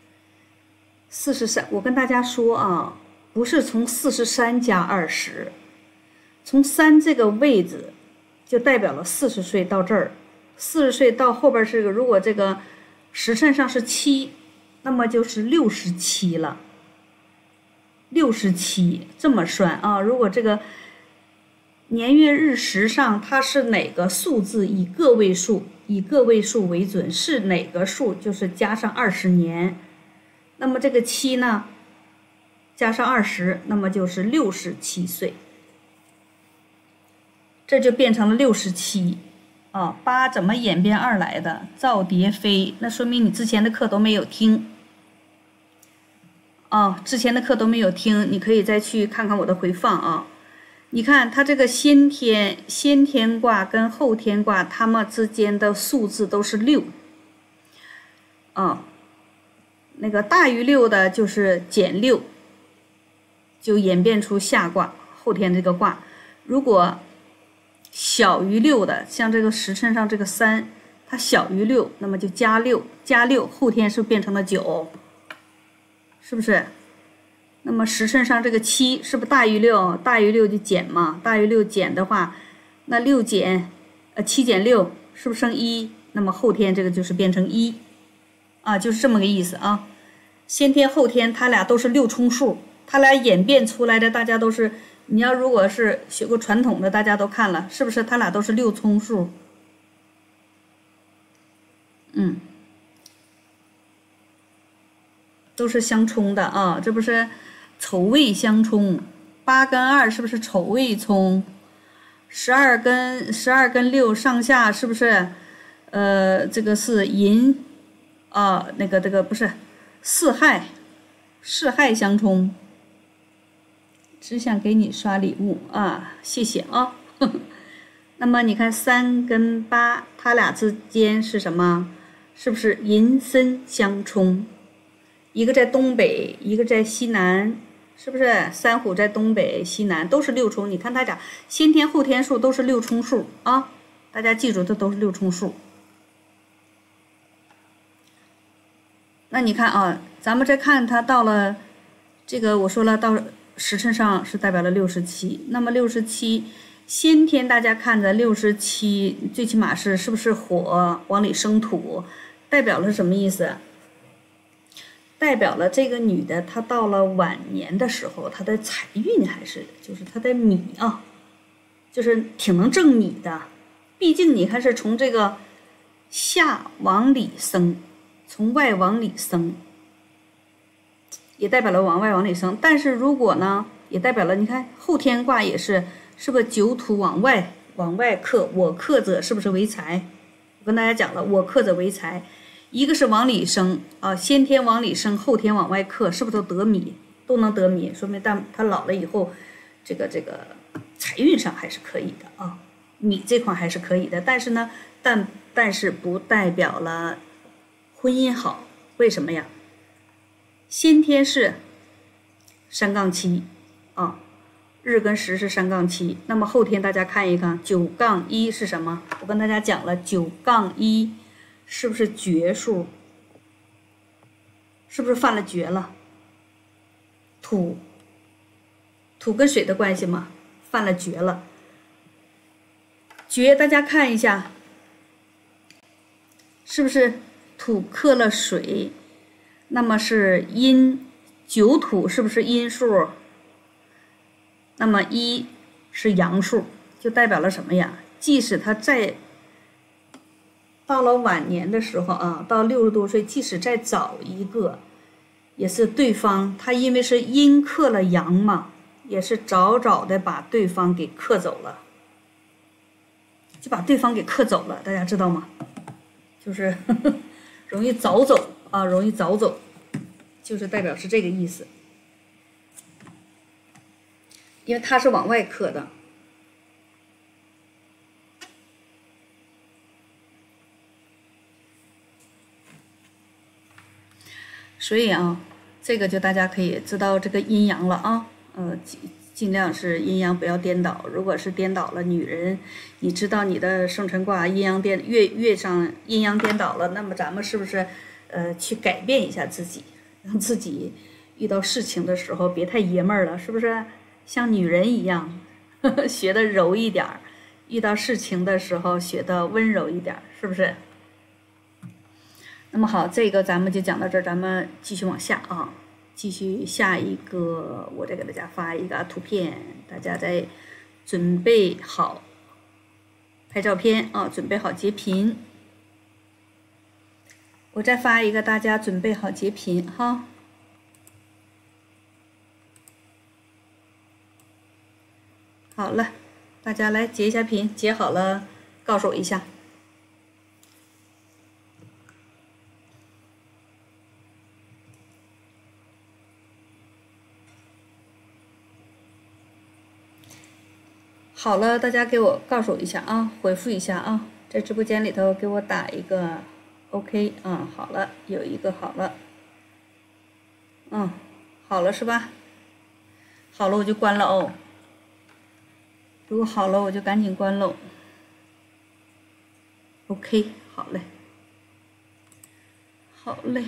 我跟大家说啊，不是从43加20，从3这个位置就代表了40岁到这儿，40岁到后边是个，如果这个时辰上是7，那么就是67了。67这么算啊，如果这个年月日时上它是哪个数字以个位数为准，是哪个数就是加上20年，那么这个7呢加上20，那么就是67岁，这就变成了67啊。8怎么演变2来的？赵蝶飞，那说明你之前的课都没有听啊，之前的课都没有听，你可以再去看看我的回放啊。你看它这个先天卦跟后天卦，它们之间的数字都是6啊。那个大于6的就是减6，就演变出下卦后天这个卦。如果小于6的，像这个时辰上这个3，它小于6，那么就加6，后天是变成了9，是不是？那么时辰上这个7是不是大于6？大于6就减嘛，大于6减的话，那7减6是不是剩1？那么后天这个就是变成1啊，就是这么个意思啊。先天后天它俩都是6冲数，它俩演变出来的大家都是，你要如果是学过传统的，大家都看了，是不是它俩都是6冲数？都是相冲的啊，这不是丑未相冲，8跟2是不是丑未冲？12跟6上下是不是？这个是寅啊，这个不是巳亥相冲。只想给你刷礼物啊，谢谢啊。那么你看3跟8，它俩之间是什么？是不是寅申相冲？一个在东北，一个在西南，是不是？三虎在东北，西南都是6冲。你看它俩先天后天数都是6冲数啊，大家记住，这都是6冲数。那你看啊，咱们再看它到了这个，我说了到时辰上是代表了67，那么67先天大家看着67，最起码是不是火往里生土，代表了什么意思？代表了这个女的她到了晚年的时候，她的财运还是就是她的米啊，就是挺能挣米的。毕竟你看是从这个下往里生，从外往里生，也代表了往外往里生。但是如果呢，也代表了你看后天卦也是，是不是九土往外克？我克者是不是为财？我跟大家讲了，我克者为财。一个是往里生啊，先天往里生，后天往外克，是不是都得米，都能得米？说明他老了以后，这个财运上还是可以的啊，米这块还是可以的。但是呢，但是不代表了婚姻好，为什么呀？先天是3-7啊，日跟时是3-7，那么后天大家看一看9-1是什么？我跟大家讲了9-1。是不是绝数？是不是犯了绝了？土跟水的关系嘛，犯了绝了。绝大家看一下，是不是土克了水？那么是阴，9土是不是阴数？那么1是阳数，就代表了什么呀？即使他在到了晚年的时候啊，到60多岁，即使再找一个，也是对方他因为是阴克了阳嘛，也是早的把对方给克走了，就把对方给克走了，大家知道吗？就是容易早走啊，容易早走，就是代表是这个意思，因为他是往外克的。所以啊，这个就大家可以知道这个阴阳了啊。 尽量是阴阳不要颠倒。如果是颠倒了，女人，你知道你的生辰卦月上阴阳颠倒了，那么咱们是不是去改变一下自己，让自己遇到事情的时候别太爷们儿了，是不是？像女人一样，学得柔一点儿，遇到事情的时候学得温柔一点儿，是不是？那么好，这个咱们就讲到这儿，咱们继续往下啊。继续下一个，我再给大家发一个图片，大家再准备好拍照片啊，准备好截屏。我再发一个，大家准备好截屏哈。好了，大家来截一下屏，截好了告诉我一下。好了，大家给我告诉我一下啊，回复一下啊，在直播间里头给我打一个 OK 啊，好了，有一个好了，好了是吧？好了我就关了哦，如果好了我就赶紧关喽。OK， 好嘞，好嘞，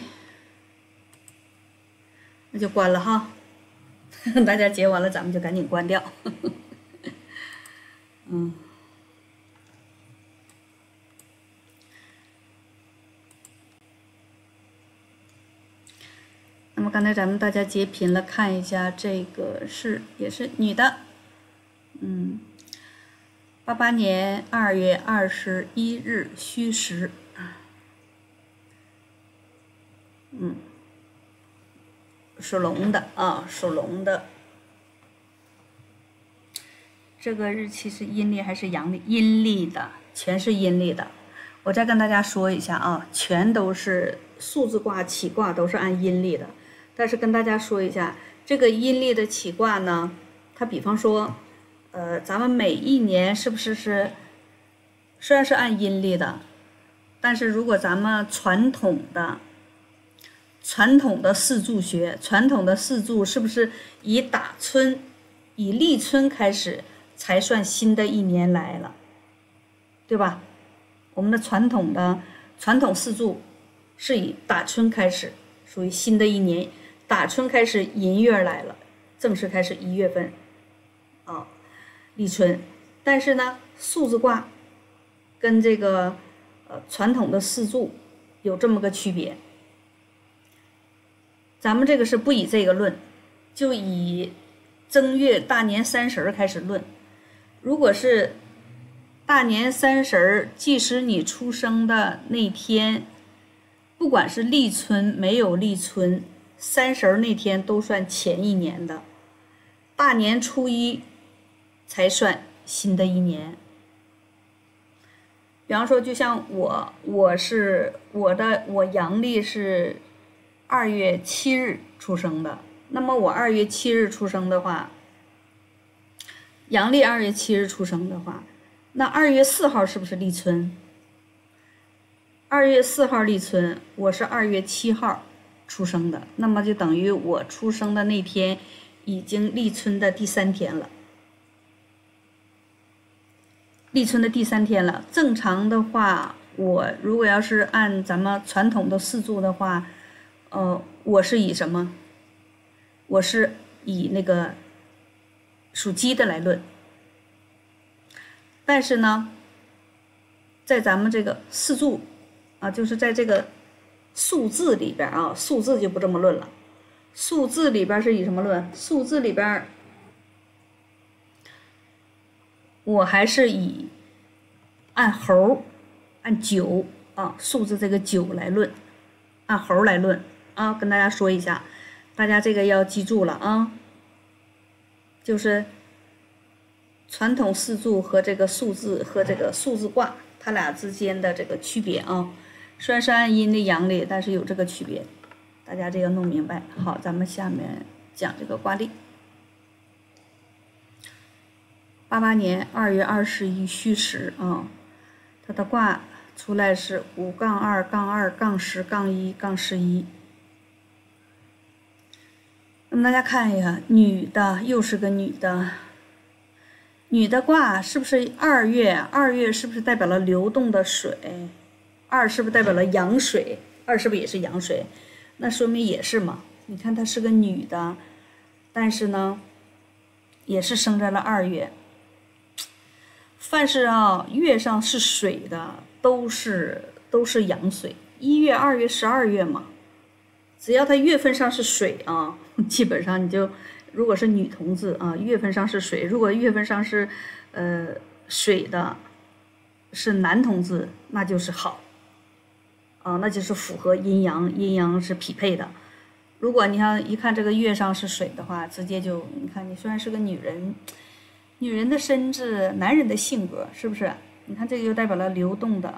那就关了哈，大家截完了咱们就赶紧关掉。那么刚才咱们大家截屏了，看一下这个也是女的，88年2月21日戌时，属龙的啊，属龙的。这个日期是阴历还是阳历？阴历的，全是阴历的。我再跟大家说一下啊，全都是数字卦、起卦都是按阴历的。但是跟大家说一下，这个阴历的起卦呢，它比方说，咱们每一年是不是虽然是按阴历的，但是如果咱们传统的四柱学，传统的四柱是不是以打春、以立春开始才算新的一年来了，对吧？我们的传统四柱是以打春开始，属于新的一年。打春开始，寅月来了，正式开始1月份啊，立春。但是呢，数字卦跟这个传统的四柱有这么个区别。咱们这个是不以这个论，就以正月大年30开始论。如果是大年30，即使你出生的那天，不管是立春没有立春，30那天都算前一年的，大年初1才算新的一年。比方说，就像我阳历是2月7日出生的，那么我2月7日出生的话，阳历2月7日出生的话，那2月4号是不是立春？2月4号立春，我是2月7号出生的，那么就等于我出生的那天已经立春的第3天了。立春的第3天了。正常的话，我如果要是按咱们传统的四柱的话，我是以什么？我是以那个属鸡的来论。但是呢，在咱们这个四柱啊，就是在这个数字里边啊，数字就不这么论了。数字里边是以什么论？数字里边我还是以按猴、按9啊，数字这个9来论，按猴来论啊，跟大家说一下，大家这个要记住了啊，就是传统四柱和这个数字和这个数字卦，它俩之间的这个区别啊，虽然是按阴历阳历，但是有这个区别，大家这个弄明白。好，咱们下面讲这个卦例。88年2月21戌时啊，它的卦出来是5-2-2-10-1-11。 那么大家看一下，女的又是个女的，女的卦是不是二月？二月是不是代表了流动的水？二是不是代表了阳水？二是不是也是阳水？那说明也是嘛。你看她是个女的，但是呢，也是生在了二月。凡是月上是水的，都是阳水。1月、2月、12月嘛，只要它月份上是水基本上你就，如果是女同志月份上是水，如果月份上是水的，是男同志，那就是好那就是符合阴阳，阴阳是匹配的。如果你像一看这个月上是水的话，直接就你看你虽然是个女人，女人的身质，男人的性格，是不是？你看这个就代表了流动的，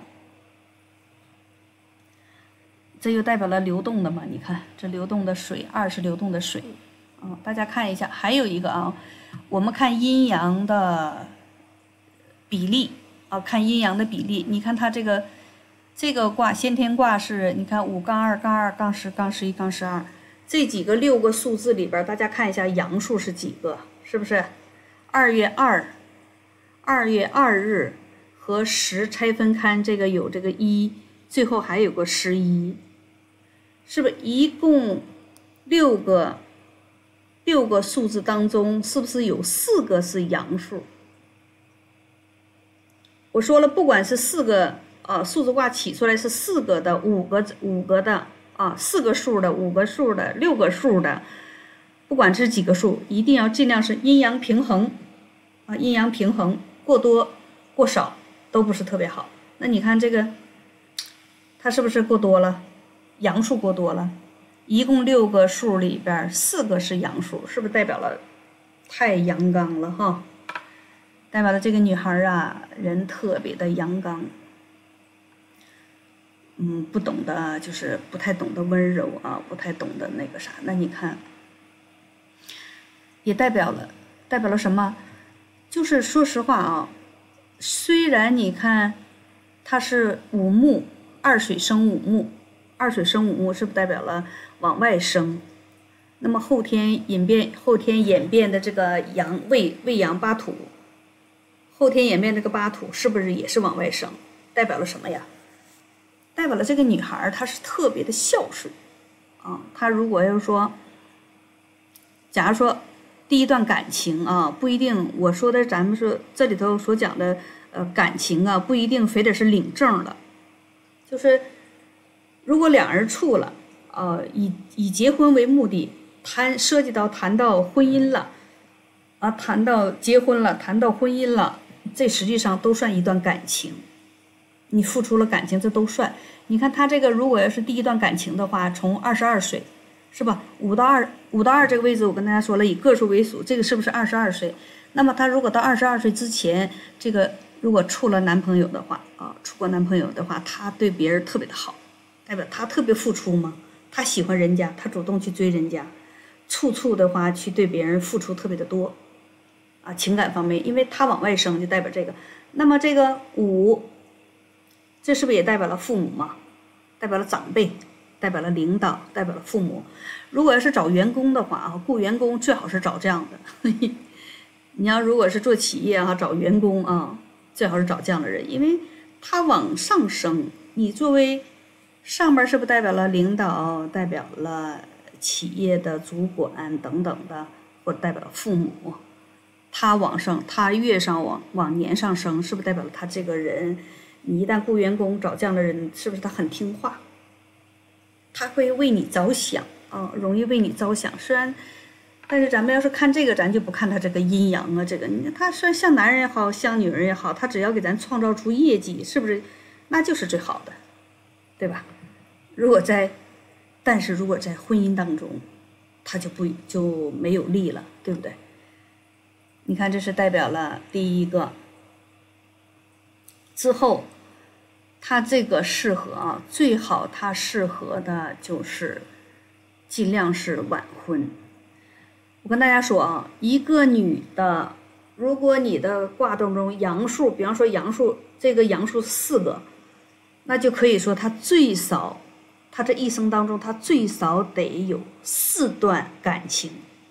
这就代表了流动的嘛。你看这流动的水，二是流动的水大家看一下，还有一个我们看阴阳的比例看阴阳的比例。你看它这个卦先天卦是，你看5杠2杠2杠10杠11杠12，这几个6个数字里边，大家看一下阳数是几个，是不是？2月2日和10拆分开，这个有这个1，最后还有个11，是不是一共6个数字当中，是不是有4个是阳数？我说了，不管是4个数字卦起出来是4个的、5个的4个数的、5个数的、6个数的，不管是几个数，一定要尽量是阴阳平衡阴阳平衡，过多过少都不是特别好。那你看这个，它是不是过多了？阳数过多了，一共6个数里边4个是阳数，是不是代表了太阳刚了代表了这个女孩人特别的阳刚，不懂得，就是不太懂得温柔不太懂得那个啥。那你看，也代表了什么？就是说实话虽然你看它是5木，二水生5木，二水生5木是不是代表了往外生？那么后天演变的这个阳未阳八土，后天演变这个八土是不是也是往外生？代表了什么呀？代表了这个女孩她是特别的孝顺她如果要说，假如说第一段感情不一定，我说的咱们说这里头所讲的感情不一定非得是领证了，就是如果两人处了以结婚为目的，涉及到谈到婚姻了谈到结婚了，谈到婚姻了，这实际上都算一段感情，你付出了感情，这都算。你看他这个如果要是第一段感情的话，从22岁是吧，5到2这个位置我跟大家说了，以个数为数，这个是不是22岁？那么他如果到22岁之前，这个如果处了男朋友的话处过男朋友的话，他对别人特别的好，代表他特别付出嘛，他喜欢人家，他主动去追人家，处的话去对别人付出特别的多情感方面，因为他往外生就代表这个。那么这个5，这是不是也代表了父母嘛？代表了长辈，代表了领导，代表了父母。如果要是找员工的话雇员工最好是找这样的。你要如果是做企业找员工最好是找这样的人，因为他往上升，你作为上边是不是代表了领导，代表了企业的主管等等的，或者代表了父母？他往上，他越上往年上升，是不是代表了他这个人？你一旦雇员工找这样的人，是不是他很听话？他会为你着想容易为你着想。虽然，但是咱们要是看这个，咱就不看他这个阴阳这个。他虽然像男人也好，像女人也好，他只要给咱创造出业绩，是不是那就是最好的，对吧？但是如果在婚姻当中，他就没有利了，对不对？你看，这是代表了第一个。之后，他这个适合最好他适合的就是尽量是晚婚。我跟大家说一个女的，如果你的卦当中阳数，比方说阳数这个阳数4个，那就可以说他最少他这一生当中，他最少得有4段感情。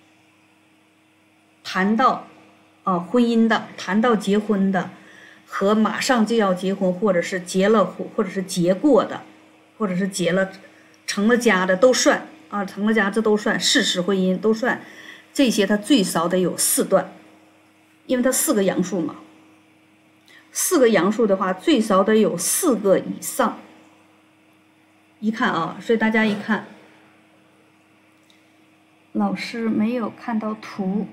谈到婚姻的，谈到结婚的，和马上就要结婚，或者是结了婚，或者是结过的，或者是结了成了家的都算啊，成了家这都算，事实婚姻都算，这些他最少得有4段，因为他4个阳数嘛，4个阳数的话，最少得有4个以上。一看啊，所以大家一看，老师没有看到图。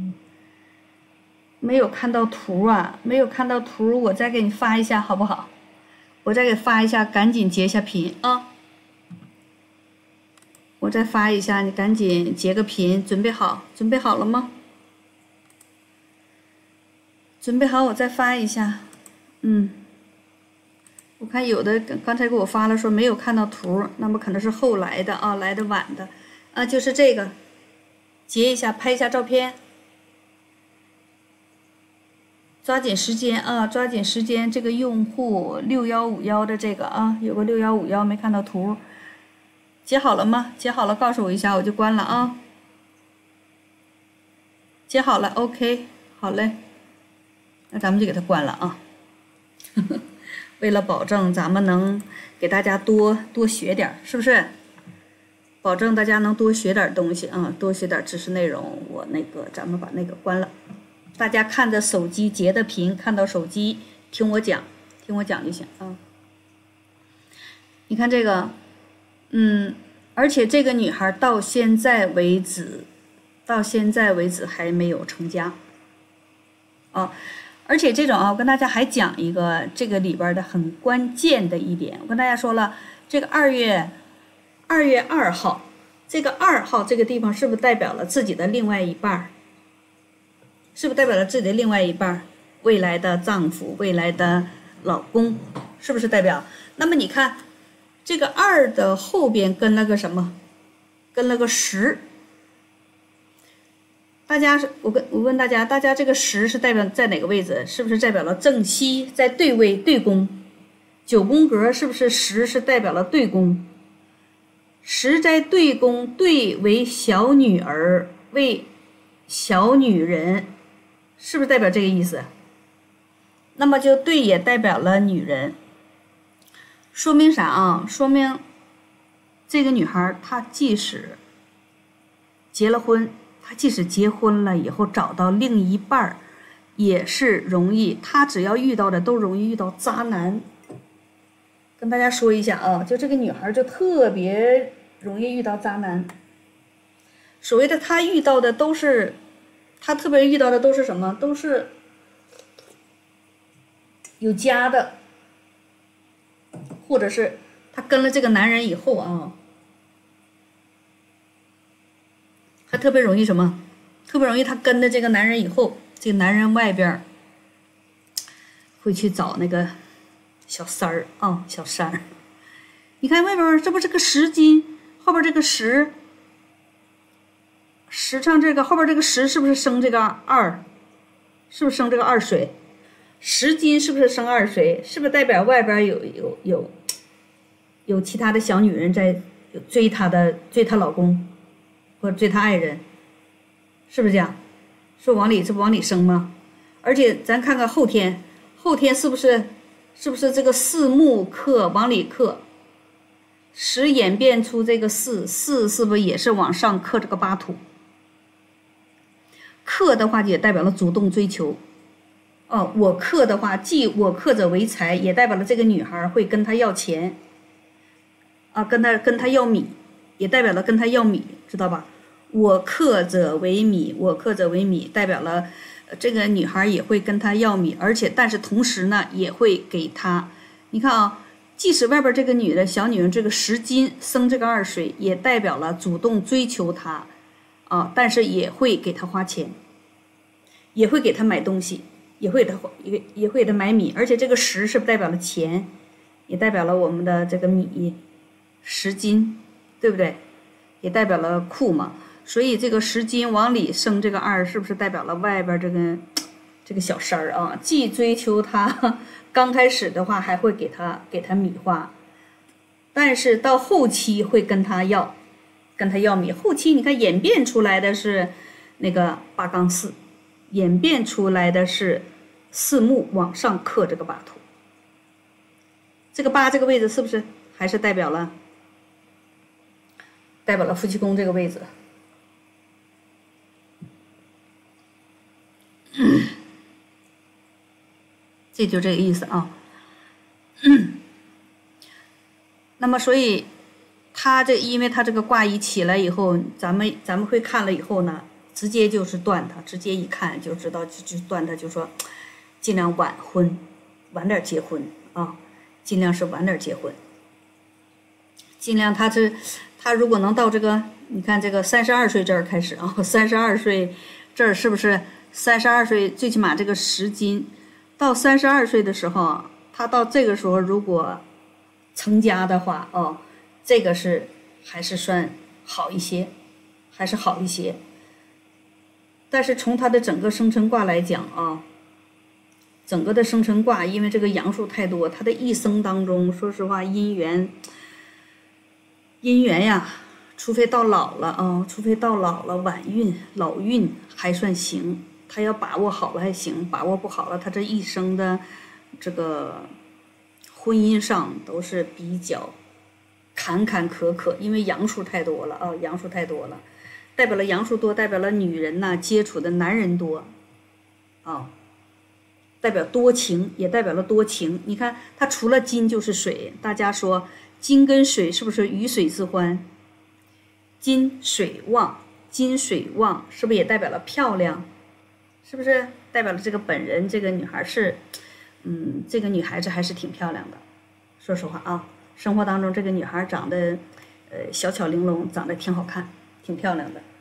没有看到图啊，没有看到图，我再给你发一下好不好？我再给发一下，赶紧截一下屏啊！我再发一下，你赶紧截个屏，准备好，准备好了吗？准备好，我再发一下。我看有的刚才给我发了说没有看到图，那么可能是后来的啊，来的晚的啊，就是这个，截一下，拍一下照片。抓紧时间啊！抓紧时间，这个用户6151的这个啊，有个6151没看到图，截好了吗？截好了告诉我一下，我就关了啊。截好了 ，OK， 好嘞，那咱们就给它关了啊。为了保证咱们能给大家多学点，是不是？保证大家能多学点东西啊，多学点知识内容。我咱们把那个关了。大家看着手机截的屏，看到手机听我讲就行啊。你看这个，而且这个女孩到现在为止还没有成家啊。而且这种啊，我跟大家还讲一个这个里边的很关键的一点，我跟大家说了，这个2月2号，这个2号这个地方是不是代表了自己的另外一半？是不是代表了自己的另外一半，未来的丈夫，未来的老公，是不是代表？那么你看这个2的后边跟了个什么？跟了个10。大家我问大家这个10是代表在哪个位置？是不是代表了正妻，在对位对宫？9宫格是不是10是代表了对宫？10在对宫，对为小女儿，为小女人。是不是代表这个意思？那么就对也代表了女人，说明啥啊？说明这个女孩她即使结了婚，她即使结婚了以后找到另一半，也是容易，她只要遇到的都容易遇到渣男。跟大家说一下啊，就这个女孩就特别容易遇到渣男。所谓的她遇到的都是。他特别遇到的都是什么？都是有家的，或者是他跟了这个男人以后啊，他特别容易什么？特别容易他跟了这个男人以后，这个男人外边会去找那个小三儿啊，小三儿。你看外边这不是个10斤，后边这个10上这个后边这个10是不是生这个2？是不是生这个2水？10斤是不是生2水？是不是代表外边有其他的小女人在追她老公，或者追她爱人？是不是这样？是往里生吗？而且咱看看后天是不是这个4木克往里克，10演变出这个4是不是也是往上克这个8土？克的话也代表了主动追求，我克的话，既我克者为财，也代表了这个女孩会跟他要钱，跟他要米，也代表了跟他要米，知道吧？我克者为米，代表了这个女孩也会跟他要米，但是同时呢，也会给他。你看啊，即使外边这个小女人这个10斤生这个2水，也代表了主动追求他。但是也会给他花钱，也会给他买东西，也会给他买米，而且这个10是不是代表了钱，也代表了我们的这个米10斤，对不对？也代表了库嘛，所以这个10斤往里生这个2，是不是代表了外边这个小三儿啊？既追求他，刚开始的话还会给他米花， 但是到后期会跟他要米。后期你看演变出来的是那个八杠四，演变出来的是四木往上克这个八土。这个八这个位置是不是还是代表了夫妻宫这个位置？这就这个意思啊。那么所以因为他这个卦一起来以后，咱们会看了以后呢，直接就是断它，直接一看就知道就断它，就说尽量晚点结婚啊，尽量是晚点结婚，尽量他如果能到这个，你看这个32岁这儿开始啊，32岁这儿是不是32岁最起码这个10斤，到32岁的时候，他到这个时候如果成家的话哦，这个是还是算好一些，还是好一些。但是从他的整个生辰卦来讲啊，整个的生辰卦，因为这个阳数太多，他的一生当中，说实话，姻缘呀，除非到老了啊，除非到老了，晚运、老运还算行，他要把握好了还行，把握不好了，他这一生的这个婚姻上都是比较坎坷坷，因为阳数太多了啊，阳数太多了，代表了阳数多，代表了女人呐接触的男人多啊，代表多情，也代表了多情。你看它除了金就是水，大家说金跟水是不是鱼水之欢？金水旺，金水旺是不是也代表了漂亮？是不是代表了这个本人这个女孩是这个女孩子还是挺漂亮的，说实话啊，生活当中这个女孩长得小巧玲珑，长得挺好看，挺漂亮的。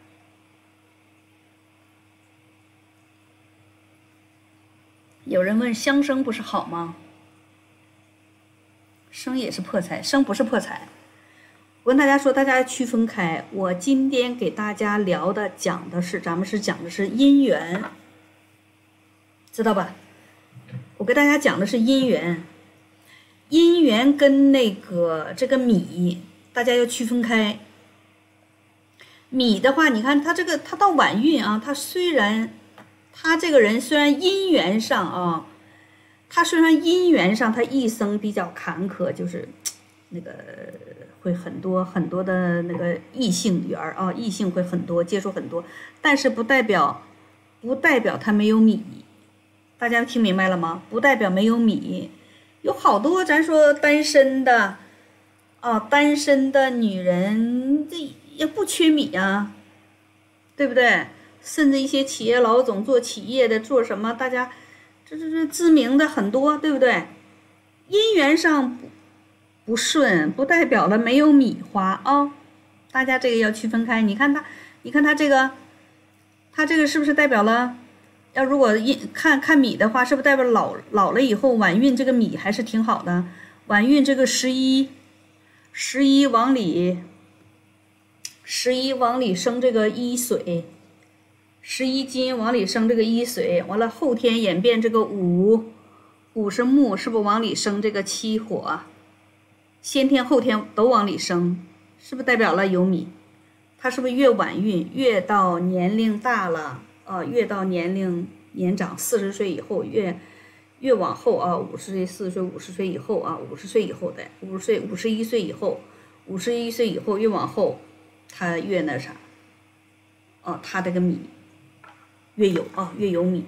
有人问相生不是好吗？生也是破财，生不是破财。我跟大家说，大家区分开。我今天给大家讲的是姻缘，知道吧？我给大家讲的是姻缘，姻缘跟这个米，大家要区分开。米的话，你看他到晚运啊，他这个人虽然姻缘上啊，他一生比较坎坷，就是那个会很多的那个异性缘啊，异性会很多，接触很多，但是不代表他没有米。大家听明白了吗？不代表没有米，有好多咱说单身的啊，单身的女人这也不缺米啊，对不对？甚至一些企业老总做企业的做什么，大家这知名的很多，对不对？姻缘上不顺，不代表了没有米花啊，大家这个要区分开。你看他这个是不是代表了？要如果看米的话，是不是代表老了以后晚运这个米还是挺好的？晚运这个11往里生这个一水，11金往里生这个一水，完了后天演变这个5是木，是不是往里生这个7火？先天后天都往里生，是不是代表了有米？它是不是越晚运越到年龄大了？越到年长40岁以后，越往后啊，50岁、40岁、50岁以后啊，50岁以后的50岁、51岁以后，51岁以后越往后，他越那啥，他这个米越有米。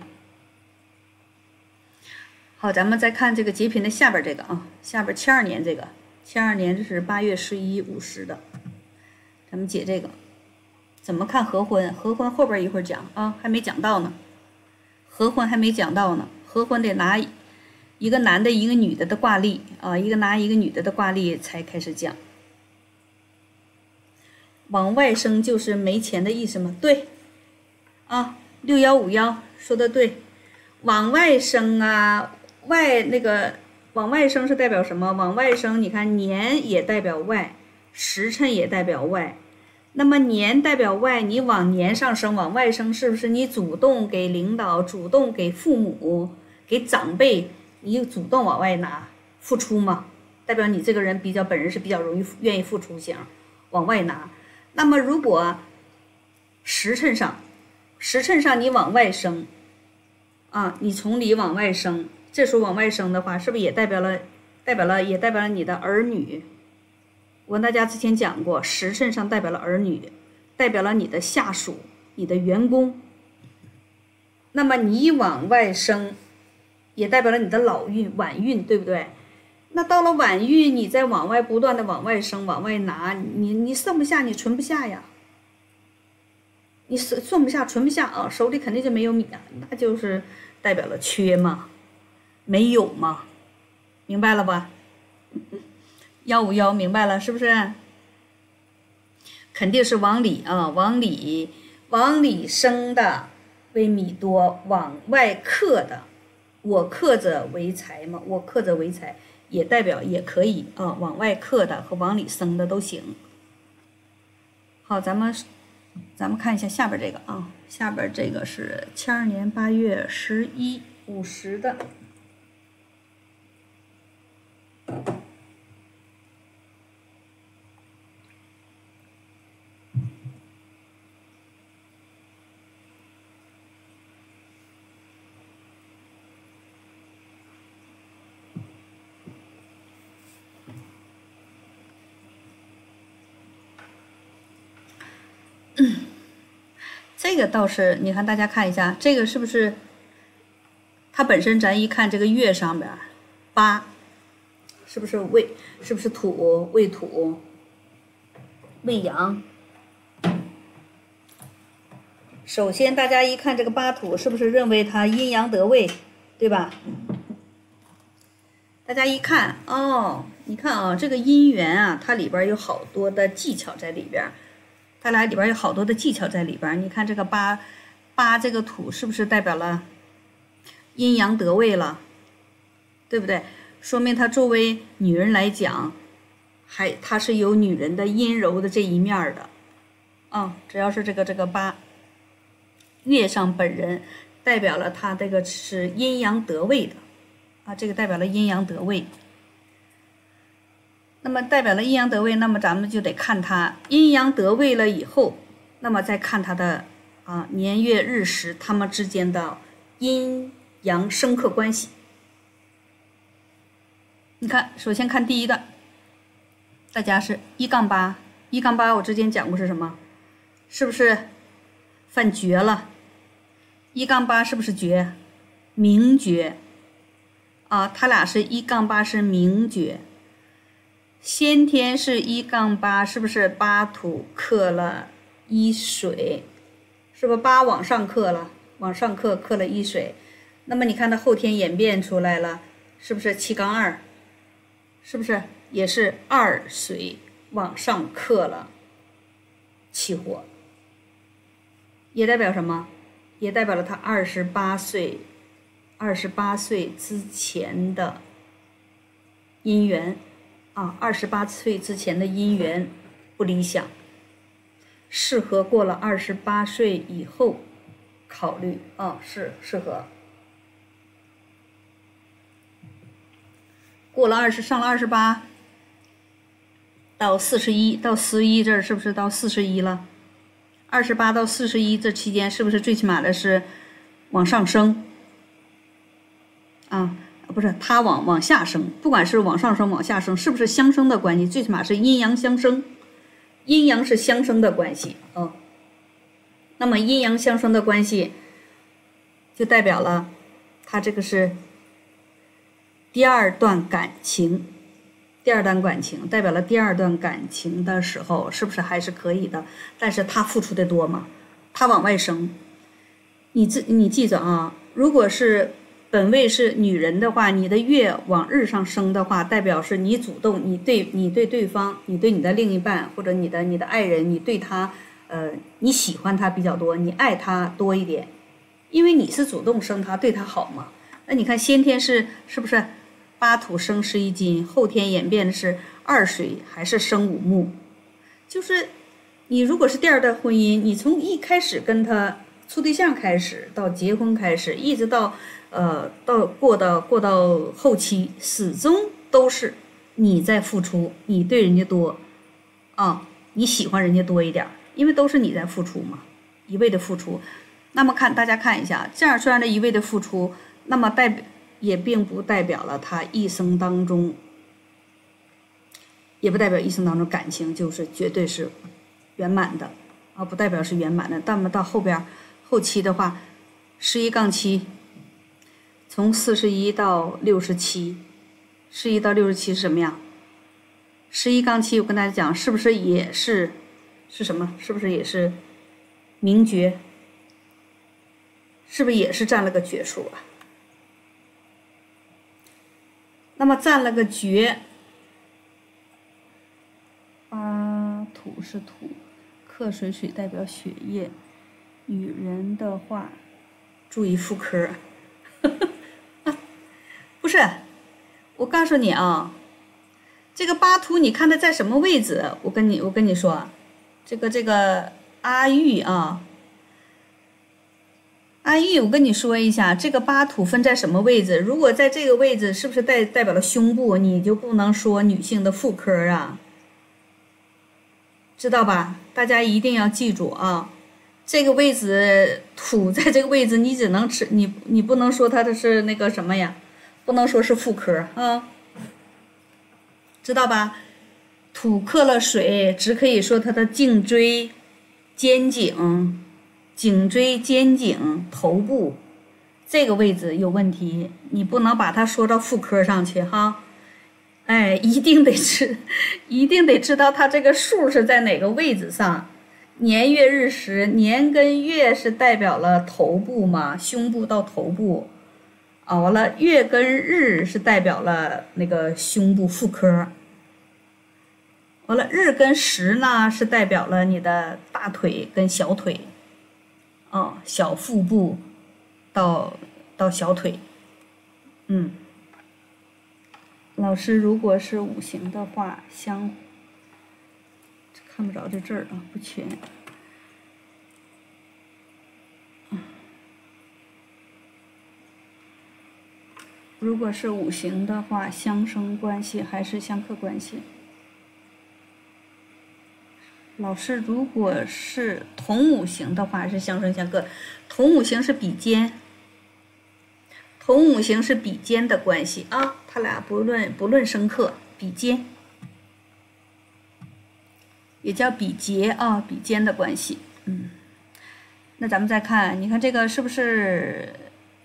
好，咱们再看这个截屏的下边这个啊，下边72年这个，72年这是8月11、50的，咱们解这个。怎么看合婚？合婚后边一会儿讲啊，还没讲到呢。合婚还没讲到呢，合婚得拿一个男的一个女的的卦例啊，一个女的的卦例才开始讲。往外生就是没钱的意思吗？对，啊，6151说的对，往外生啊，往外生是代表什么？往外生，你看年也代表外，时辰也代表外。那么年代表外，你往年上升，往外升，是不是你主动给领导，主动给父母，给长辈，你主动往外拿付出吗？ 代表你这个人本人是比较容易愿意付出型，往外拿。那么如果时辰上你往外升啊，你从里往外升，这时候往外升的话，是不是也代表了你的儿女？我跟大家之前讲过，时辰上代表了儿女，代表了你的下属、你的员工。那么你往外升，也代表了你的老运、晚运，对不对？那到了晚运，你再往外不断的往外升、往外拿，你剩不下，你存不下呀。你算不下，存不下啊，手里肯定就没有米啊，那就是代表了缺嘛，没有嘛，明白了吧？151明白了是不是？肯定是往里啊，往里升的为米多，往外克的，我克者为财嘛，我克者为财，也代表也可以啊，往外克的和往里升的都行。好，咱们看一下下边这个啊，下边这个是22年8月11 50的。这个倒是，你看大家看一下，这个是不是它本身咱一看这个月上边8，是不是是不是土未土未阳？首先大家一看这个8土，是不是认为它阴阳得位，对吧？大家一看哦，你看啊，这个姻缘啊，它里边有好多的技巧在里边。它俩里边有好多的技巧在里边，你看这个8这个土是不是代表了阴阳得位了，对不对？说明它作为女人来讲，它是有女人的阴柔的这一面的啊。只要是这个8月上本人，代表了它这个是阴阳得位的啊，这个代表了阴阳得位。那么代表了阴阳得位，那么咱们就得看它阴阳得位了以后，那么再看它的年月日时它们之间的阴阳生克关系。你看，首先看第一个，大家是1-8，我之前讲过是什么？是不是犯绝了？1-8是不是绝？明绝啊，它俩是1-8是明绝。先天是1-8，是不是8土克了1水？是不是8往上克了？往上克了1水。那么你看它后天演变出来了，是不是7-2？是不是也是2水往上克了起火？也代表什么？也代表了他28岁之前的姻缘。28岁之前的姻缘不理想，适合过了28岁以后考虑适合。过了上了28到41，到11这儿是不是到41了？28到41这期间是不是最起码的是往上升啊？不是，它往下升，不管是往上升往下升，是不是相生的关系？最起码是阴阳相生，阴阳是相生的关系啊。那么阴阳相生的关系，就代表了它这个是第二段感情，代表了第二段感情的时候，是不是还是可以的？但是他付出的多嘛，他往外升。你记着啊，如果是本位是女人的话，你的月往日上升的话，代表是你主动，你对对方，你对你的另一半或者你的爱人，你对他你喜欢他比较多，你爱他多一点，因为你是主动生他，对他好嘛。那你看先天是不是8土生11金，后天演变的是2水还是生5木？就是你如果是第二段婚姻，你从一开始跟他处对象开始到结婚开始，一直到过到后期，始终都是你在付出，你对人家多啊，你喜欢人家多一点，因为都是你在付出嘛，一味的付出。那么大家看一下，这样这样的一味的付出，那么也并不代表了他一生当中，也不代表一生当中感情就是绝对是圆满的啊，不代表是圆满的。那么到后期的话，11-7，从41到67，41到67是什么呀？11-7，我跟大家讲，是不是也是什么？是不是也是名爵？是不是也是占了个爵数啊？那么占了个爵，土是土，克水水代表血液，女人的话注意妇科。不是，我告诉你啊，这个巴图你看它在什么位置？我跟你说，这个阿育啊，阿育，我跟你说一下，这个巴图分在什么位置？如果在这个位置，是不是代表了胸部？你就不能说女性的妇科啊，知道吧？大家一定要记住啊，这个位置土在这个位置，你只能你不能说它的是那个什么呀，不能说是妇科啊，知道吧？土克了水，只可以说它的颈椎、肩颈。颈椎、肩颈、头部这个位置有问题，你不能把它说到妇科上去哈。哎，一定得知道它这个数是在哪个位置上。年月日时，年跟月是代表了头部嘛，胸部到头部。完了，月跟日是代表了那个胸部妇科。完了，日跟时呢是代表了你的大腿跟小腿。小腹部到小腿，老师如果是五行的话，看不着这字儿啊，不全。如果是五行的话，相生关系还是相克关系？老师，如果是同五行的话，是相生相克。同五行是比肩，同五行是比肩的关系啊，他俩不论生克，比肩，也叫比劫啊，比肩的关系。那咱们再看，你看这个是不是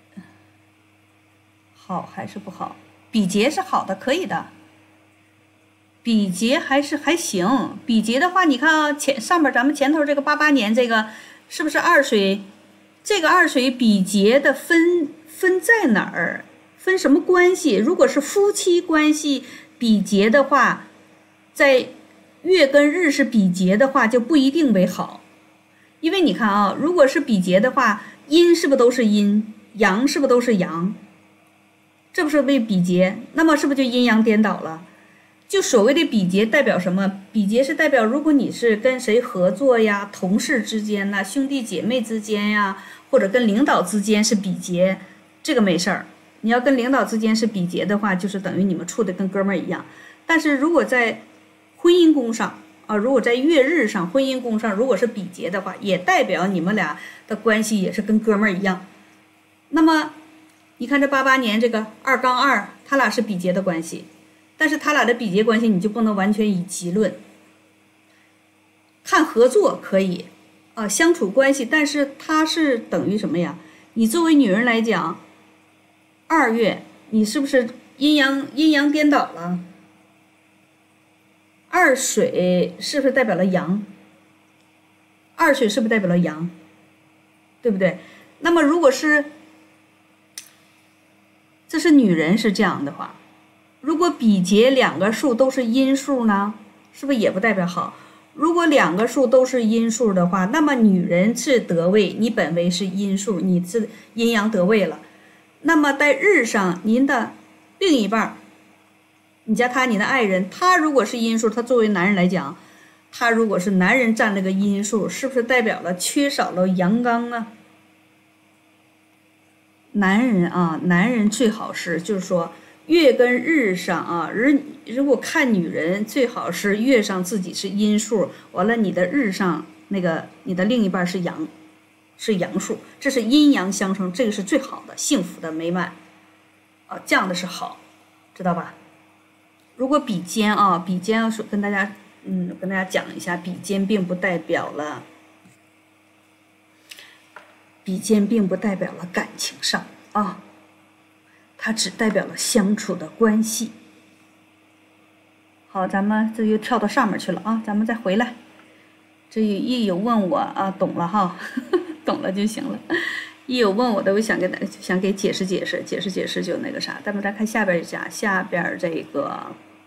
好还是不好？比劫是好的，可以的。比劫还行，比劫的话，你看啊，上面咱们前头这个88年这个是不是二水？这个二水比劫的分在哪儿？分什么关系？如果是夫妻关系比劫的话，在月跟日是比劫的话，就不一定为好，因为你看啊，如果是比劫的话，阴是不是都是阴，阳是不是都是阳？这不是为比劫，那么是不是就阴阳颠倒了？就所谓的比劫代表什么？比劫是代表，如果你是跟谁合作呀，同事之间呐，兄弟姐妹之间呀，或者跟领导之间是比劫，这个没事儿。你要跟领导之间是比劫的话，就是等于你们处的跟哥们儿一样。但是如果在婚姻宫上啊，如果在月日上，婚姻宫上如果是比劫的话，也代表你们俩的关系也是跟哥们儿一样。那么你看这88年这个2-2，他俩是比劫的关系。但是他俩的比劫关系，你就不能完全以吉论，看合作可以啊，相处关系，但是它是等于什么呀？你作为女人来讲，2月你是不是阴阳颠倒了？二水是不是代表了阳？二水是不是代表了阳？对不对？那么如果是这是女人是这样的话，如果比劫两个数都是阴数呢，是不是也不代表好？如果两个数都是阴数的话，那么女人是得位，你本为是阴数，你是阴阳得位了。那么在日上，您的另一半，你的爱人，他如果是阴数，他作为男人来讲，他如果是男人占了个阴数，是不是代表了缺少了阳刚啊？男人最好是就是说月跟日上啊， 如果看女人，最好是月上自己是阴数，完了你的日上那个你的另一半是阳，是阳数，这是阴阳相生，这个是最好的，幸福的美满，这样的是好，知道吧？如果比肩啊，比肩要说跟大家讲一下，比肩并不代表了，感情上啊，它只代表了相处的关系。好，咱们这又跳到上面去了啊，咱们再回来。这一有问我啊，懂了哈，懂了就行了。一有问我的，我想给解释解释就那个啥。咱们再看下边一下，下边这个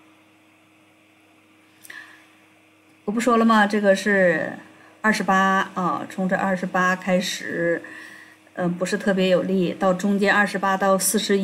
我不说了吗？这个是28啊，从这28开始，不是特别有利，到中间28到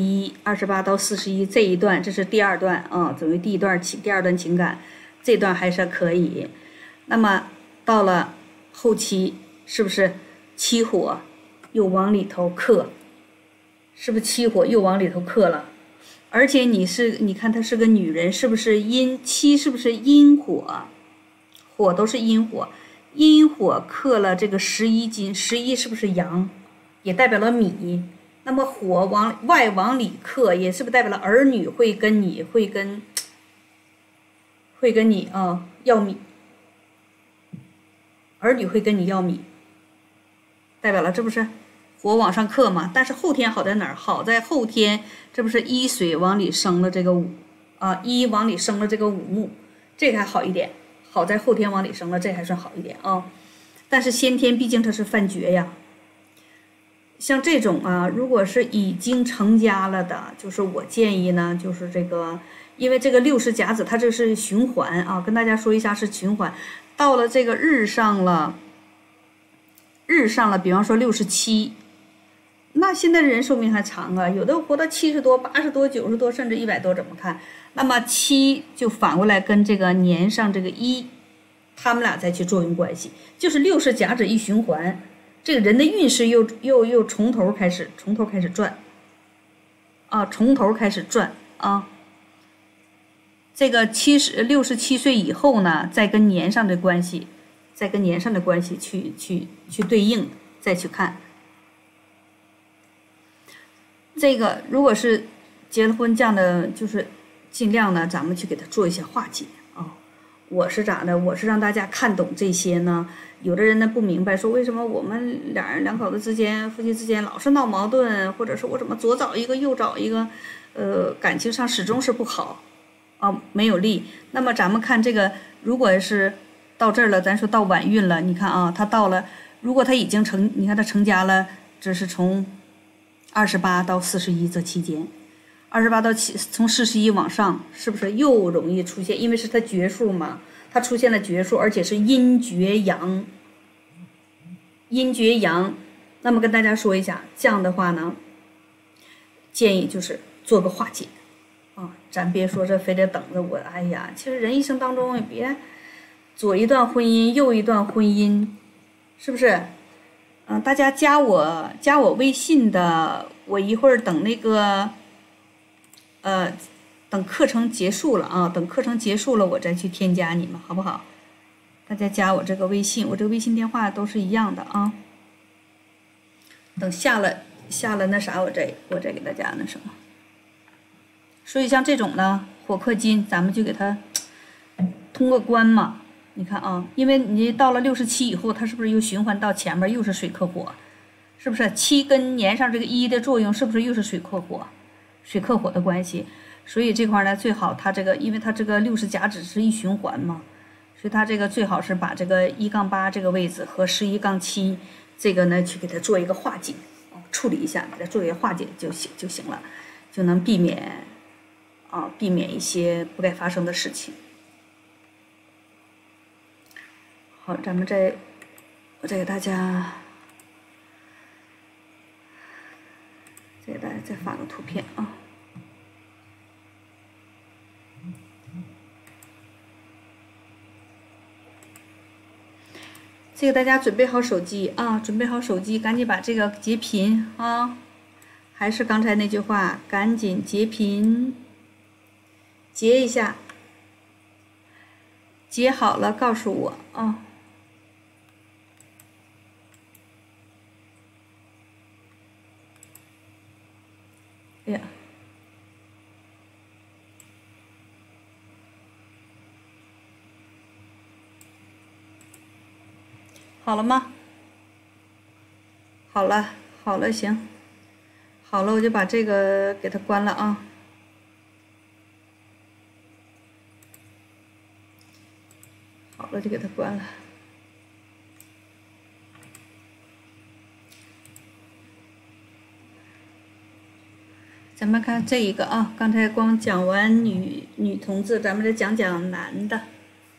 41这一段，这是第二段啊，作为第二段情感，这段还是可以。那么到了后期，是不是七火又往里头克？是不是七火又往里头克了？而且你看她是个女人，是不是七是不是阴火？火都是阴火，阴火克了这个11金，11是不是阳？也代表了米。那么火往里克，也是不是代表了儿女会跟你要米？儿女会跟你要米，代表了这不是火往上克嘛？但是后天好在哪儿？好在后天这不是一水往里生了这个午一往里生了这个午木，这个还好一点。好在后天往里生了，这还算好一点啊。但是先天毕竟它是犯绝呀。像这种啊，如果是已经成家了的，就是我建议呢，就是这个，因为这个60甲子它这是循环啊，跟大家说一下是循环。到了这个日上了，比方说67，那现在人寿命还长啊，有的活到70多、80多、90多，甚至100多，怎么看？那么7就反过来跟这个年上这个1，他们俩再去作用关系，就是60甲子一循环，这个人的运势又从头开始转啊，从头开始转啊。这个67岁以后呢，再跟年上的关系，去对应，再去看。这个如果是结了婚这样的，就是尽量呢，咱们去给他做一些化解啊。我是咋的？我是让大家看懂这些呢。有的人呢不明白，说为什么我们两口子之间、夫妻之间老是闹矛盾，或者是我怎么左找一个右找一个，感情上始终是不好啊，没有利。那么咱们看这个，如果是到这儿了，咱说到晚运了，你看啊，他到了，如果他已经你看他成家了，这是从28到41这期间。28到从41往上，是不是又容易出现？因为是它绝数嘛，它出现了绝数，而且是阴绝阳。那么跟大家说一下，这样的话呢，建议就是做个化解啊，咱别说这非得等着我。哎呀，其实人一生当中也别左一段婚姻，右一段婚姻，是不是？大家加我微信的，我一会儿等那个。等课程结束了啊，我再去添加你们，好不好？大家加我这个微信，我这个微信电话都是一样的啊。等下了那啥，我再给大家那什么。所以像这种呢，火克金，咱们就给它通个关嘛。你看啊，因为你到了67以后，它是不是又循环到前面又是水克火？是不是7跟年上这个1的作用，是不是又是水克火？水克火的关系，所以这块呢最好它这个，因为它这个60甲子是一循环嘛，所以它这个最好是把这个1-8这个位置和11-7这个呢去给它做一个化解，处理一下，给它做一个化解就行了，就能避免一些不该发生的事情。好，我再给大家再发个图片啊。这个大家准备好手机啊，赶紧把这个截屏啊。还是刚才那句话，赶紧截屏，截一下， 解好了告诉我啊。哎呀，好了吗？好了，好了，行，好了，我就把这个给它关了啊。好了，就给它关了。咱们看这一个啊，刚才光讲完女同志，咱们再讲讲男的，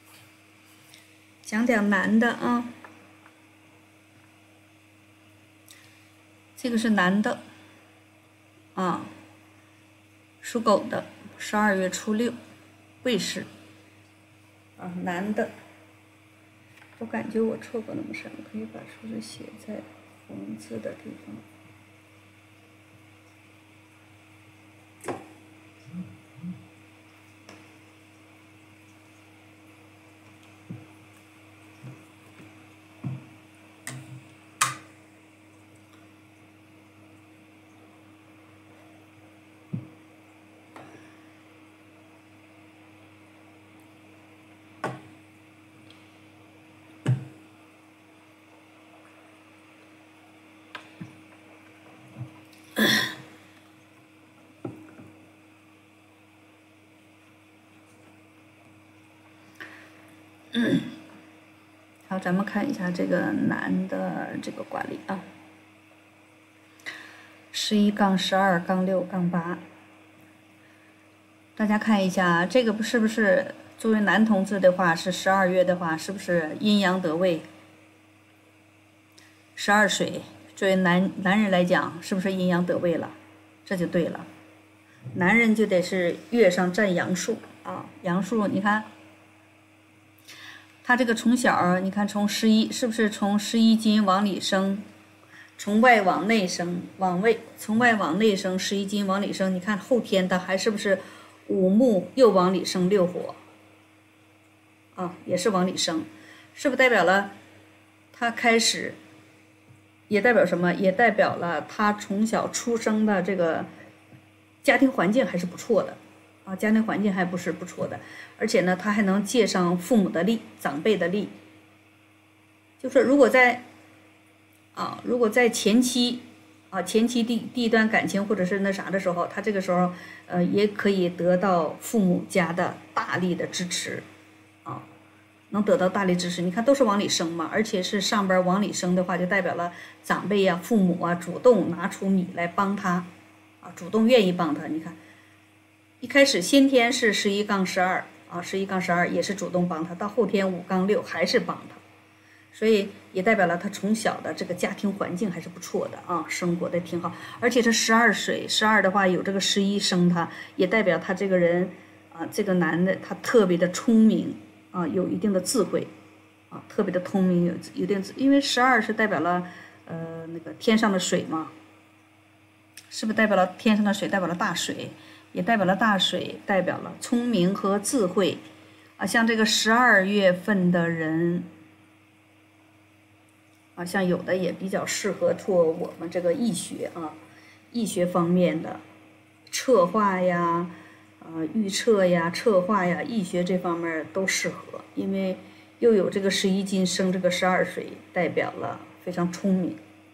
讲讲男的啊。这个是男的，啊，属狗的，12月初6，未时，啊，男的。我感觉我错过那么深，可以把数字写在红字的地方。好，咱们看一下这个男的这个卦例啊，11-12-6-8，大家看一下，这个是不是作为男同志的话是12月的话，是不是阴阳得位？12水，作为男人来讲，是不是阴阳得位了？这就对了，男人就得是月上占阳数啊，阳数你看。他这个从小，你看从11，是不是从11金往里升，从外往内升，从外往内升，11金往里升。你看后天他还是不是5木又往里升6火，啊，也是往里升，是不是代表了他开始？也代表什么？也代表了他从小出生的这个家庭环境还是不错的。啊，家庭环境还不是不错的，而且呢，他还能借上父母的力、长辈的力。就是如果在前期第一段感情或者是那啥的时候，他这个时候也可以得到父母家的大力的支持，啊，能得到大力支持。你看都是往里升嘛，而且是上边往里升的话，就代表了长辈呀、父母啊主动拿出米来帮他，啊，主动愿意帮他。你看。一开始先天是11-12啊，11-12也是主动帮他，到后天5-6还是帮他，所以也代表了他从小的这个家庭环境还是不错的啊，生活的挺好。而且这12水，12的话有这个11生他，也代表他这个人啊，这个男的他特别的聪明啊，有一定的智慧啊，特别的聪明有一定，因为12是代表了那个天上的水嘛，是不是代表了天上的水，代表了大水？也代表了大水，代表了聪明和智慧，啊，像这个12月份的人，啊，像有的也比较适合做我们这个易学啊，易学方面的策划呀，预测呀、策划呀，易学这方面都适合，因为又有这个11金生这个12水，代表了非常聪明。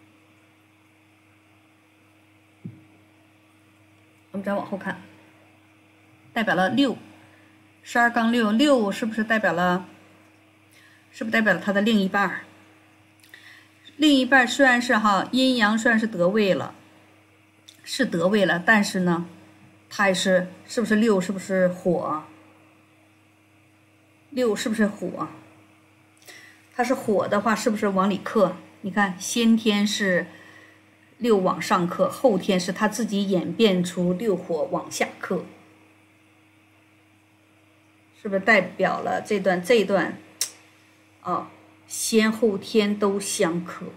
我们再往后看，代表了6，12-6，6是不是代表了？是不是代表了他的另一半？另一半虽然是阴阳虽然是得位了，但是呢，他也是不是6？是不是火？6是不是火？它是火的话，是不是往里克？你看先天是6往上克，后天是他自己演变出6火往下克，是不是代表了这一段啊，先后天都相克，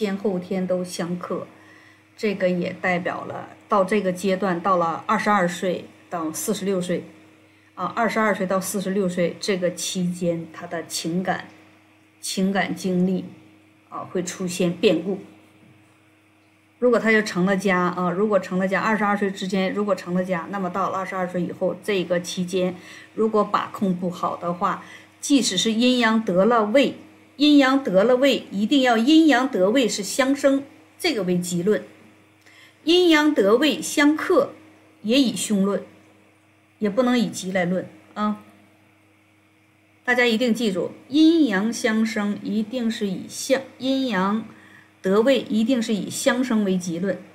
这个也代表了到这个阶段，到了22岁到46岁啊，22岁到46岁这个期间，他的情感经历啊会出现变故。如果他就成了家啊，如果成了家，22岁之间如果成了家，那么到了22岁以后，这个期间如果把控不好的话，即使是阴阳得了位，阴阳得了位，一定要阴阳得位是相生，这个为吉论。阴阳得位相克，也以凶论，也不能以吉来论啊。大家一定记住，阴阳相生一定是以阴阳得位一定是以相生为吉论，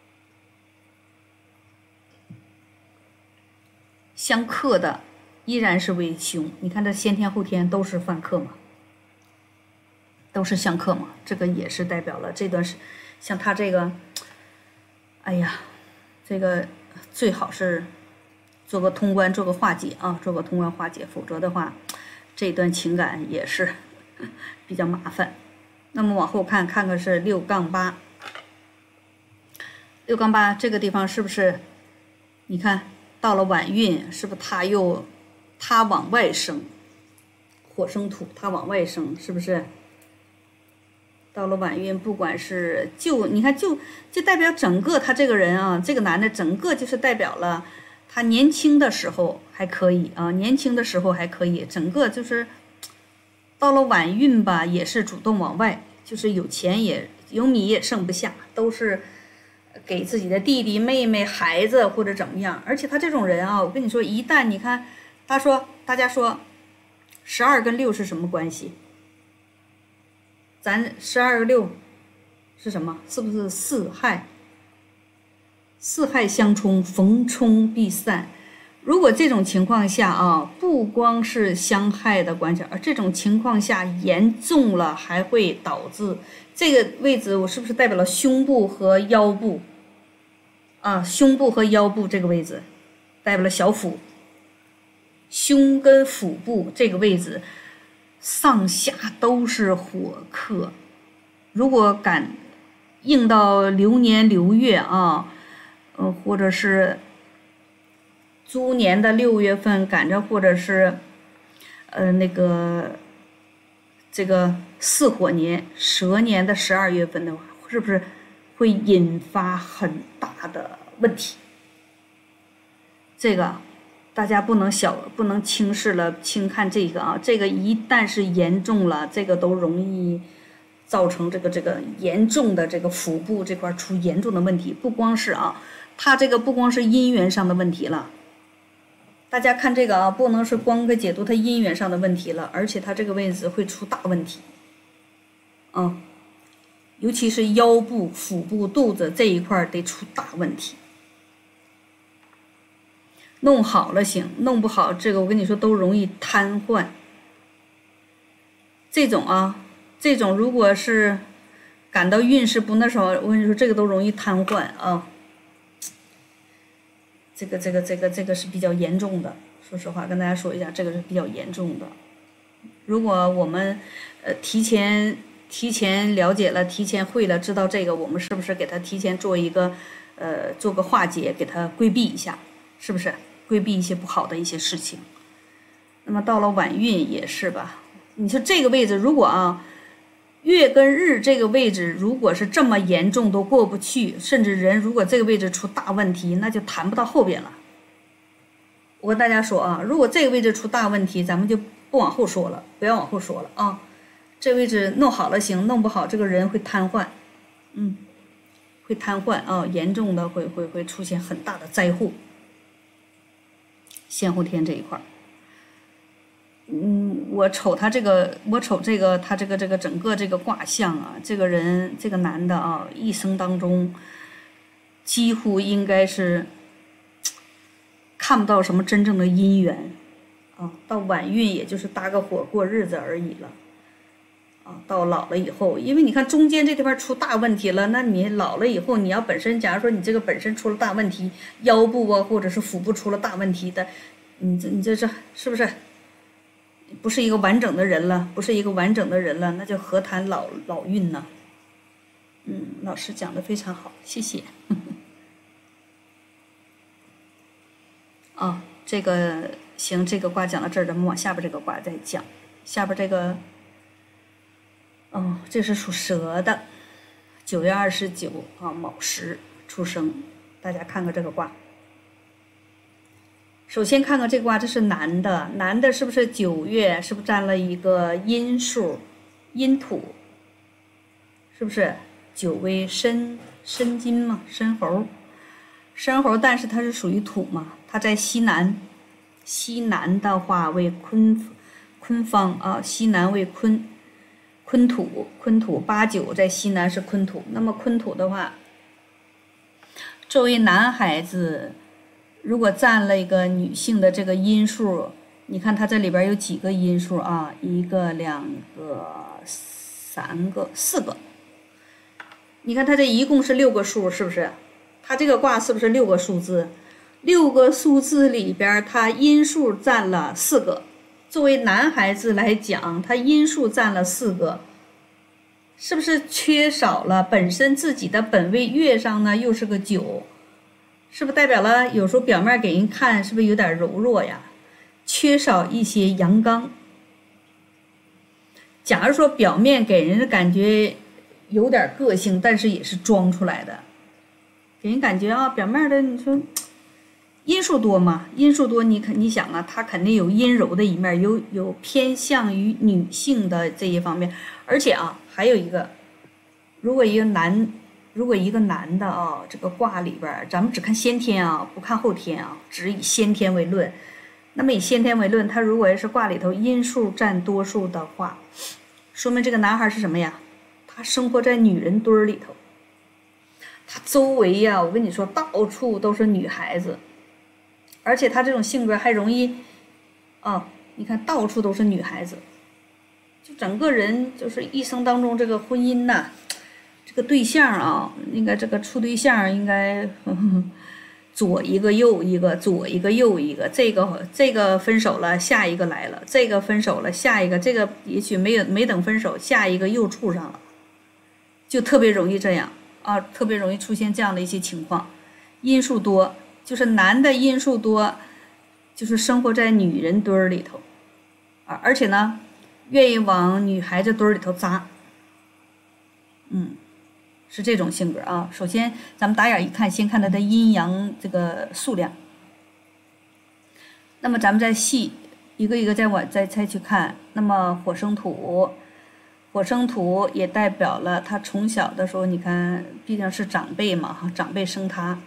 相克的依然是为凶。你看这先天后天都是犯克嘛，都是相克嘛，这个也是代表了这段是像他这个，哎呀，这个最好是做个通关，做个化解啊，做个通关化解，否则的话，这段情感也是比较麻烦。那么往后看看是6杠8这个地方是不是？你看到了晚运，是不是它往外生，火生土，它往外生，是不是？到了晚运，不管是你看就代表整个他这个人啊，这个男的整个就是代表了他年轻的时候还可以啊，年轻的时候还可以，整个就是到了晚运吧，也是主动往外，就是有钱也有米也剩不下，都是给自己的弟弟妹妹孩子或者怎么样。而且他这种人啊，我跟你说，一旦你看大家说12跟6是什么关系？咱12个6是什么？是不是四害？四害相冲，逢冲必散。如果这种情况下啊，不光是相害的关系，而这种情况下严重了，还会导致这个位置，我是不是代表了胸部和腰部？啊，胸部和腰部这个位置代表了小腹，胸跟腹部这个位置上下都是火克。如果赶应到流年流月啊，或者是猪年的6月份赶着，或者是那个这个巳火年蛇年的12月份的话，是不是会引发很大的问题？这个大家不能轻视了，轻看这个啊，这个一旦是严重了，这个都容易造成这个严重的这个腹部这块出严重的问题。不光是啊，它这个不光是姻缘上的问题了，大家看这个啊，不能是光个解读它姻缘上的问题了，而且它这个位置会出大问题，尤其是腰部、腹部、肚子这一块得出大问题。弄好了行，弄不好这个我跟你说都容易瘫痪。这种如果是感到运势不那什么，我跟你说这个都容易瘫痪啊。这个是比较严重的，说实话跟大家说一下，这个是比较严重的。如果我们提前了解了，提前会了，知道这个，我们是不是给他提前做一个做个化解，给他规避一下，是不是规避一些不好的一些事情？那么到了晚运也是吧？你说这个位置如果啊，月跟日这个位置如果是这么严重都过不去，甚至人如果这个位置出大问题，那就谈不到后边了。我跟大家说啊，如果这个位置出大问题，咱们就不往后说了，不要往后说了啊。这位置弄好了行，弄不好这个人会瘫痪，会瘫痪啊，严重的会出现很大的灾祸。先后天这一块我瞅他这个，他这个整个这个卦象啊，这个人这个男的啊，一生当中几乎应该是看不到什么真正的姻缘啊，到晚运也就是搭个伙过日子而已了啊。到老了以后，因为你看中间这地方出大问题了，那你老了以后，你要本身假如说你这个本身出了大问题，腰部啊或者是腹部出了大问题的，你这是不是不是一个完整的人了？不是一个完整的人了，那就何谈老运呢？老师讲的非常好，谢谢。这个行，这个卦讲到这儿，咱们往下边这个卦再讲。下边这个，这是属蛇的，9月29啊，卯时出生。大家看看这个卦。首先看看这个卦，这是男的，男的是不是9月？是不是占了一个阴数，阴土？是不是9为申金嘛？申猴，但是它是属于土嘛？它在西南。西南的话为坤方啊，西南为坤土，8、9在西南是坤土。那么坤土的话，作为男孩子，如果占了一个女性的这个阴数，你看它这里边有几个阴数啊？1个、2个、3个、4个。你看它这一共是6个数，是不是？它这个卦是不是6个数字？6个数字里边，它阴数占了4个。作为男孩子来讲，他阴数占了4个，是不是缺少了本身自己的本位月上呢？又是个9，是不是代表了有时候表面给人看是不是有点柔弱呀？缺少一些阳刚。假如说表面给人的感觉有点个性，但是也是装出来的，给人感觉啊，表面的你说。阴数多嘛？阴数多，你想啊，它肯定有阴柔的一面，有偏向于女性的这一方面。而且啊，还有一个，如果一个男的啊，这个卦里边，咱们只看先天啊，不看后天啊，只以先天为论。那么以先天为论，他如果是卦里头阴数占多数的话，说明这个男孩是什么呀？他生活在女人堆里头，他周围呀，我跟你说，到处都是女孩子。而且他这种性格还容易，你看到处都是女孩子，就整个人就是一生当中这个婚姻呐，这个对象啊，应该这个处对象应该左一个右一个，左一个右一个，这个分手了，下一个来了，这个分手了，下一个，这个也许没等分手，下一个又处上了，就特别容易这样啊，特别容易出现这样的一些情况，因数多。就是男的因数多，就是生活在女人堆里头，而且呢，愿意往女孩子堆里头扎，是这种性格啊。首先，咱们打眼一看，先看它的阴阳这个数量。那么咱们再细一个一个再去看。那么火生土也代表了他从小的时候，你看，毕竟是长辈嘛，长辈生他。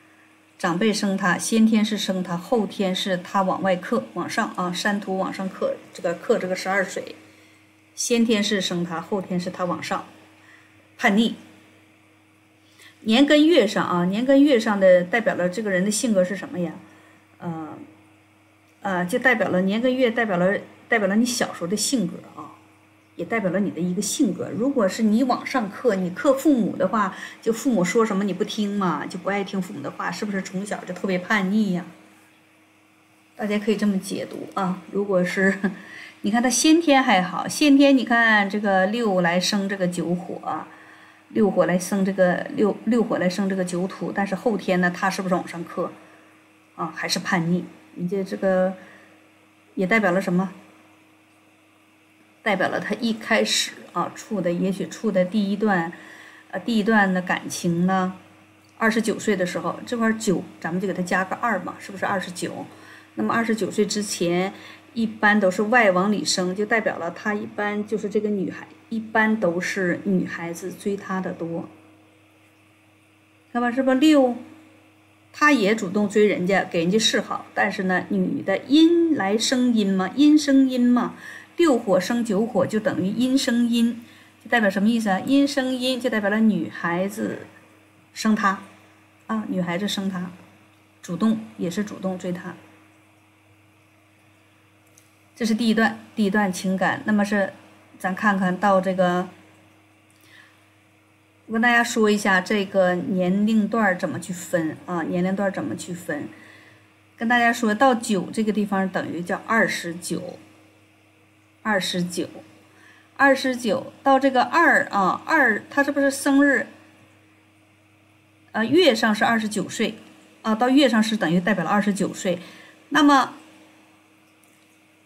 先天是生他，后天是他往外克，往上啊，山土往上克，克这个12水，先天是生他，后天是他往上，叛逆。年跟月上的代表了这个人的性格是什么呀？就代表了年跟月，代表了你小时候的性格啊。也代表了你的一个性格。如果是你往上克，你克父母的话，就父母说什么你不听嘛，就不爱听父母的话，是不是从小就特别叛逆呀？大家可以这么解读啊。如果是你看他先天还好，先天你看这个6来生这个9火，6火来生这个六火来生这个9土，但是后天呢，他是不是往上克啊？还是叛逆？你这个也代表了什么？代表了他一开始也许处的第一段的感情呢，29岁的时候，这块9咱们就给他加个2嘛，是不是29？那么29岁之前一般都是外往里生，就代表了他一般就是这个女孩，一般都是女孩子追他的多，看吧，是不是6？他也主动追人家，给人家示好，但是呢，女的阴来生阴嘛，阴生阴嘛。6火生9火就等于阴生阴，就代表什么意思啊？阴生阴就代表了女孩子生他啊，女孩子生他，也是主动追他。这是第一段情感。那么是咱看看到这个，我跟大家说一下这个年龄段怎么去分啊？年龄段怎么去分？跟大家说到9这个地方等于叫29到这个2，他这不是生日月上是29岁啊，到月上是等于代表了29岁。那么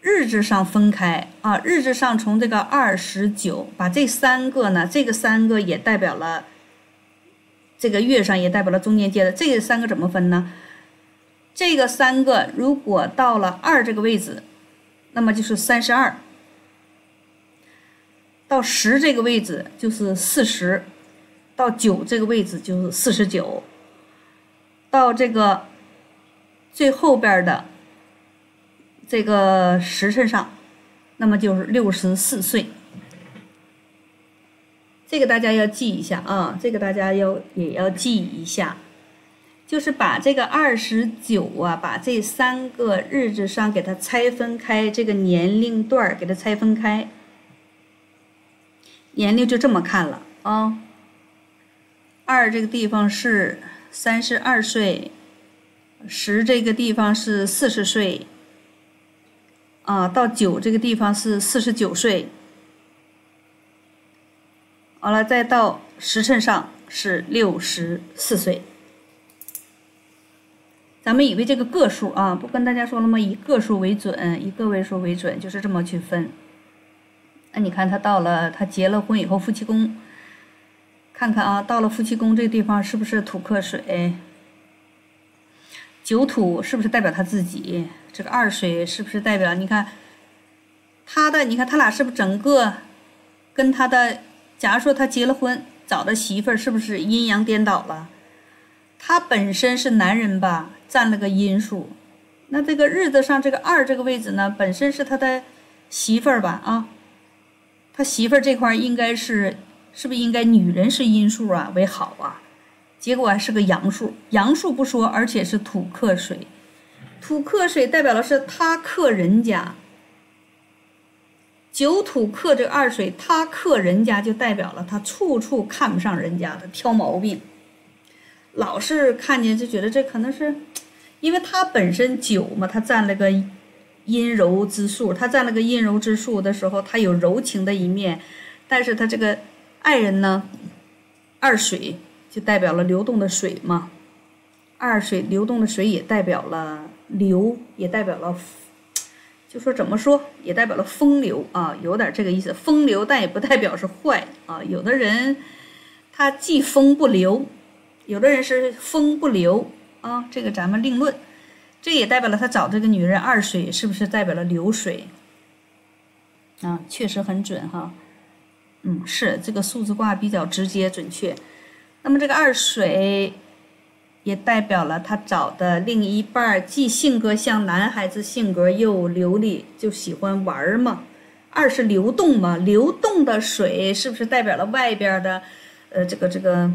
日字上分开啊，日字上从这个29，把这3个呢，这个3个也代表了这个月上也代表了中间接的，这个3个怎么分呢？这个3个如果到了2这个位置，那么就是32，到10这个位置就是40，到9这个位置就是49，到这个最后边的这个时辰上，那么就是64岁。这个大家要记一下啊，这个大家也要记一下，就是把这个29啊，把这3个日子上给它拆分开，这个年龄段给它拆分开，年龄就这么看了啊。2这个地方是32岁，10这个地方是40岁，啊，到9这个地方是49岁。好了，再到时辰上是64岁。咱们以为这个个数啊，不跟大家说了吗？以个数为准，以个位数为准，就是这么去分。那你看他到了，他结了婚以后，夫妻宫，看看啊，到了夫妻宫这个地方是不是土克水？9土是不是代表他自己？这个2水是不是代表？你看他的，你看他俩是不是整个跟他的？假如说他结了婚，找的媳妇儿是不是阴阳颠倒了？他本身是男人吧，占了个阴数。那这个日子上这个2这个位置呢，本身是他的媳妇儿吧？啊，他媳妇儿这块应该是不是应该女人是阴数啊为好啊？结果还是个阳数，阳数不说，而且是土克水，土克水代表的是他克人家。9土克这个2水，他克人家就代表了他处处看不上人家的，挑毛病，老是看见就觉得这可能是因为他本身9嘛，他占了个阴柔之数，他占了个阴柔之数的时候，他有柔情的一面，但是他这个爱人呢，2水就代表了流动的水嘛，2水流动的水也代表了流，也代表了。就说怎么说也代表了风流啊，有点这个意思，风流但也不代表是坏啊。有的人他既风不流，有的人是风不流啊，这个咱们另论。这也代表了他找这个女人2水是不是代表了流水啊？确实很准哈。是这个数字卦比较直接准确。那么这个2水也代表了他找的另一半既性格像男孩子性格又流利，就喜欢玩嘛。2是流动嘛，流动的水是不是代表了外边的这个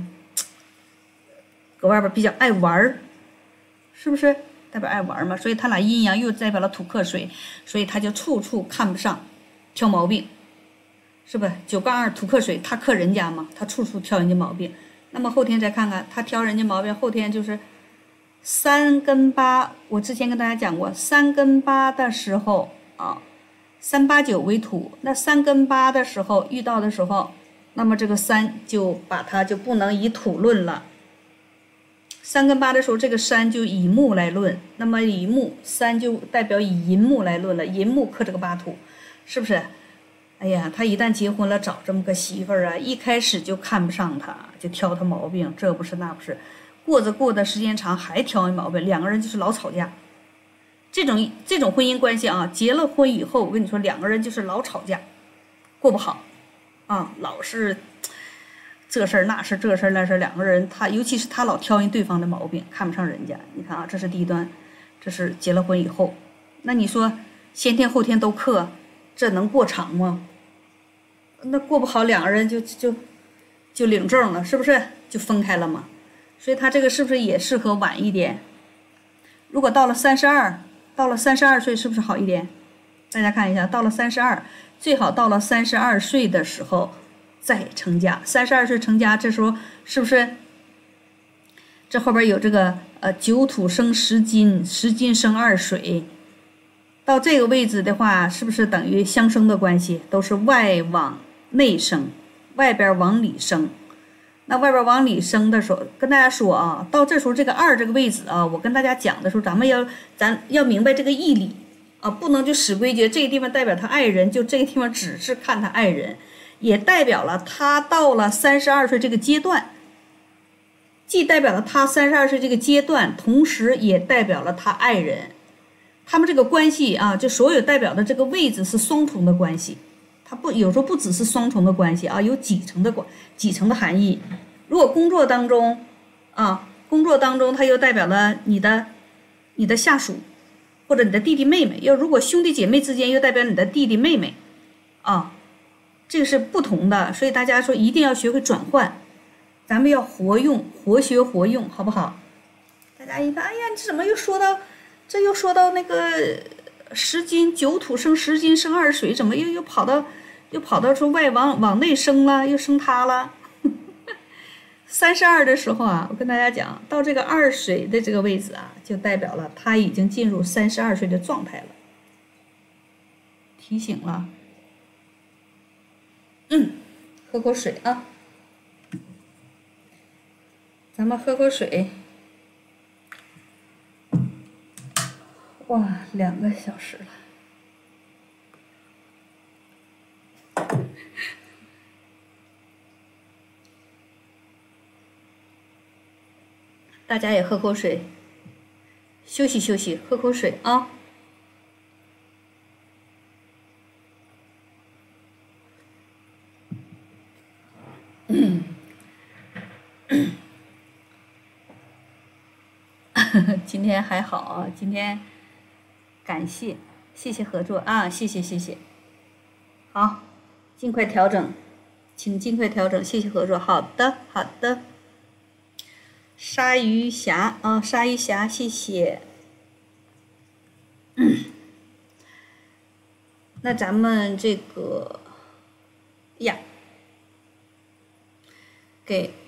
搁外边比较爱玩，是不是代表爱玩嘛？所以他俩阴阳又代表了土克水，所以他就处处看不上，挑毛病，是不是？9杠2土克水，他克人家嘛，他处处挑人家毛病。那么后天再看看他挑人家毛病，后天就是3跟8，我之前跟大家讲过，3跟8的时候啊，3、8、9为土，那3跟8的时候遇到的时候，那么这个3就把它就不能以土论了。3跟8的时候，这个3就以木来论，那么以木3就代表以寅木来论了，寅木克这个8土，是不是？哎呀，他一旦结婚了，找这么个媳妇儿啊，一开始就看不上他，就挑他毛病，这不是那不是，过的时间长还挑毛病，两个人就是老吵架。这种婚姻关系啊，结了婚以后，我跟你说，两个人就是老吵架，过不好啊，老是这事儿那事儿这事儿那事儿，两个人他尤其是他老挑人对方的毛病，看不上人家。你看啊，这是第一端，这是结了婚以后，那你说先天后天都克，这能过长吗？那过不好，两个人就领证了，是不是就分开了嘛？所以他这个是不是也适合晚一点？如果到了32岁是不是好一点？大家看一下，到了32，最好到了32岁的时候再成家。32岁成家，这时候是不是这后边有这个9土生10金，10金生2水，到这个位置的话，是不是等于相生的关系？都是外往内生，外边往里生。那外边往里生的时候，跟大家说啊，到这时候这个2这个位置啊，我跟大家讲的时候，咱要明白这个义理。 啊，不能就死规矩，这个地方代表他爱人，就这个地方只是看他爱人，也代表了他到了32岁这个阶段，既代表了他32岁这个阶段，同时也代表了他爱人。他们这个关系啊，就所有代表的这个位置是双重的关系，它不有时候不只是双重的关系啊，有几层的含义。如果工作当中它又代表了你的下属或者你的弟弟妹妹，如果兄弟姐妹之间又代表你的弟弟妹妹啊，这个是不同的，所以大家说一定要学会转换，咱们要活用，活学活用，好不好？大家一看，哎呀，你怎么又说到那个十金九土生十金生二水，怎么又跑到说外往内生了，又生他了。32的时候啊，我跟大家讲，到这个二水的这个位置啊，就代表了他已经进入32岁的状态了。提醒了，喝口水啊，咱们喝口水。哇，2个小时了。大家也喝口水，休息休息，喝口水啊。今天还好啊，今天感谢合作啊，谢谢。好，尽快调整，请尽快调整，谢谢合作。好的。鲨鱼侠啊，鲨鱼侠，谢谢。那咱们这个呀，给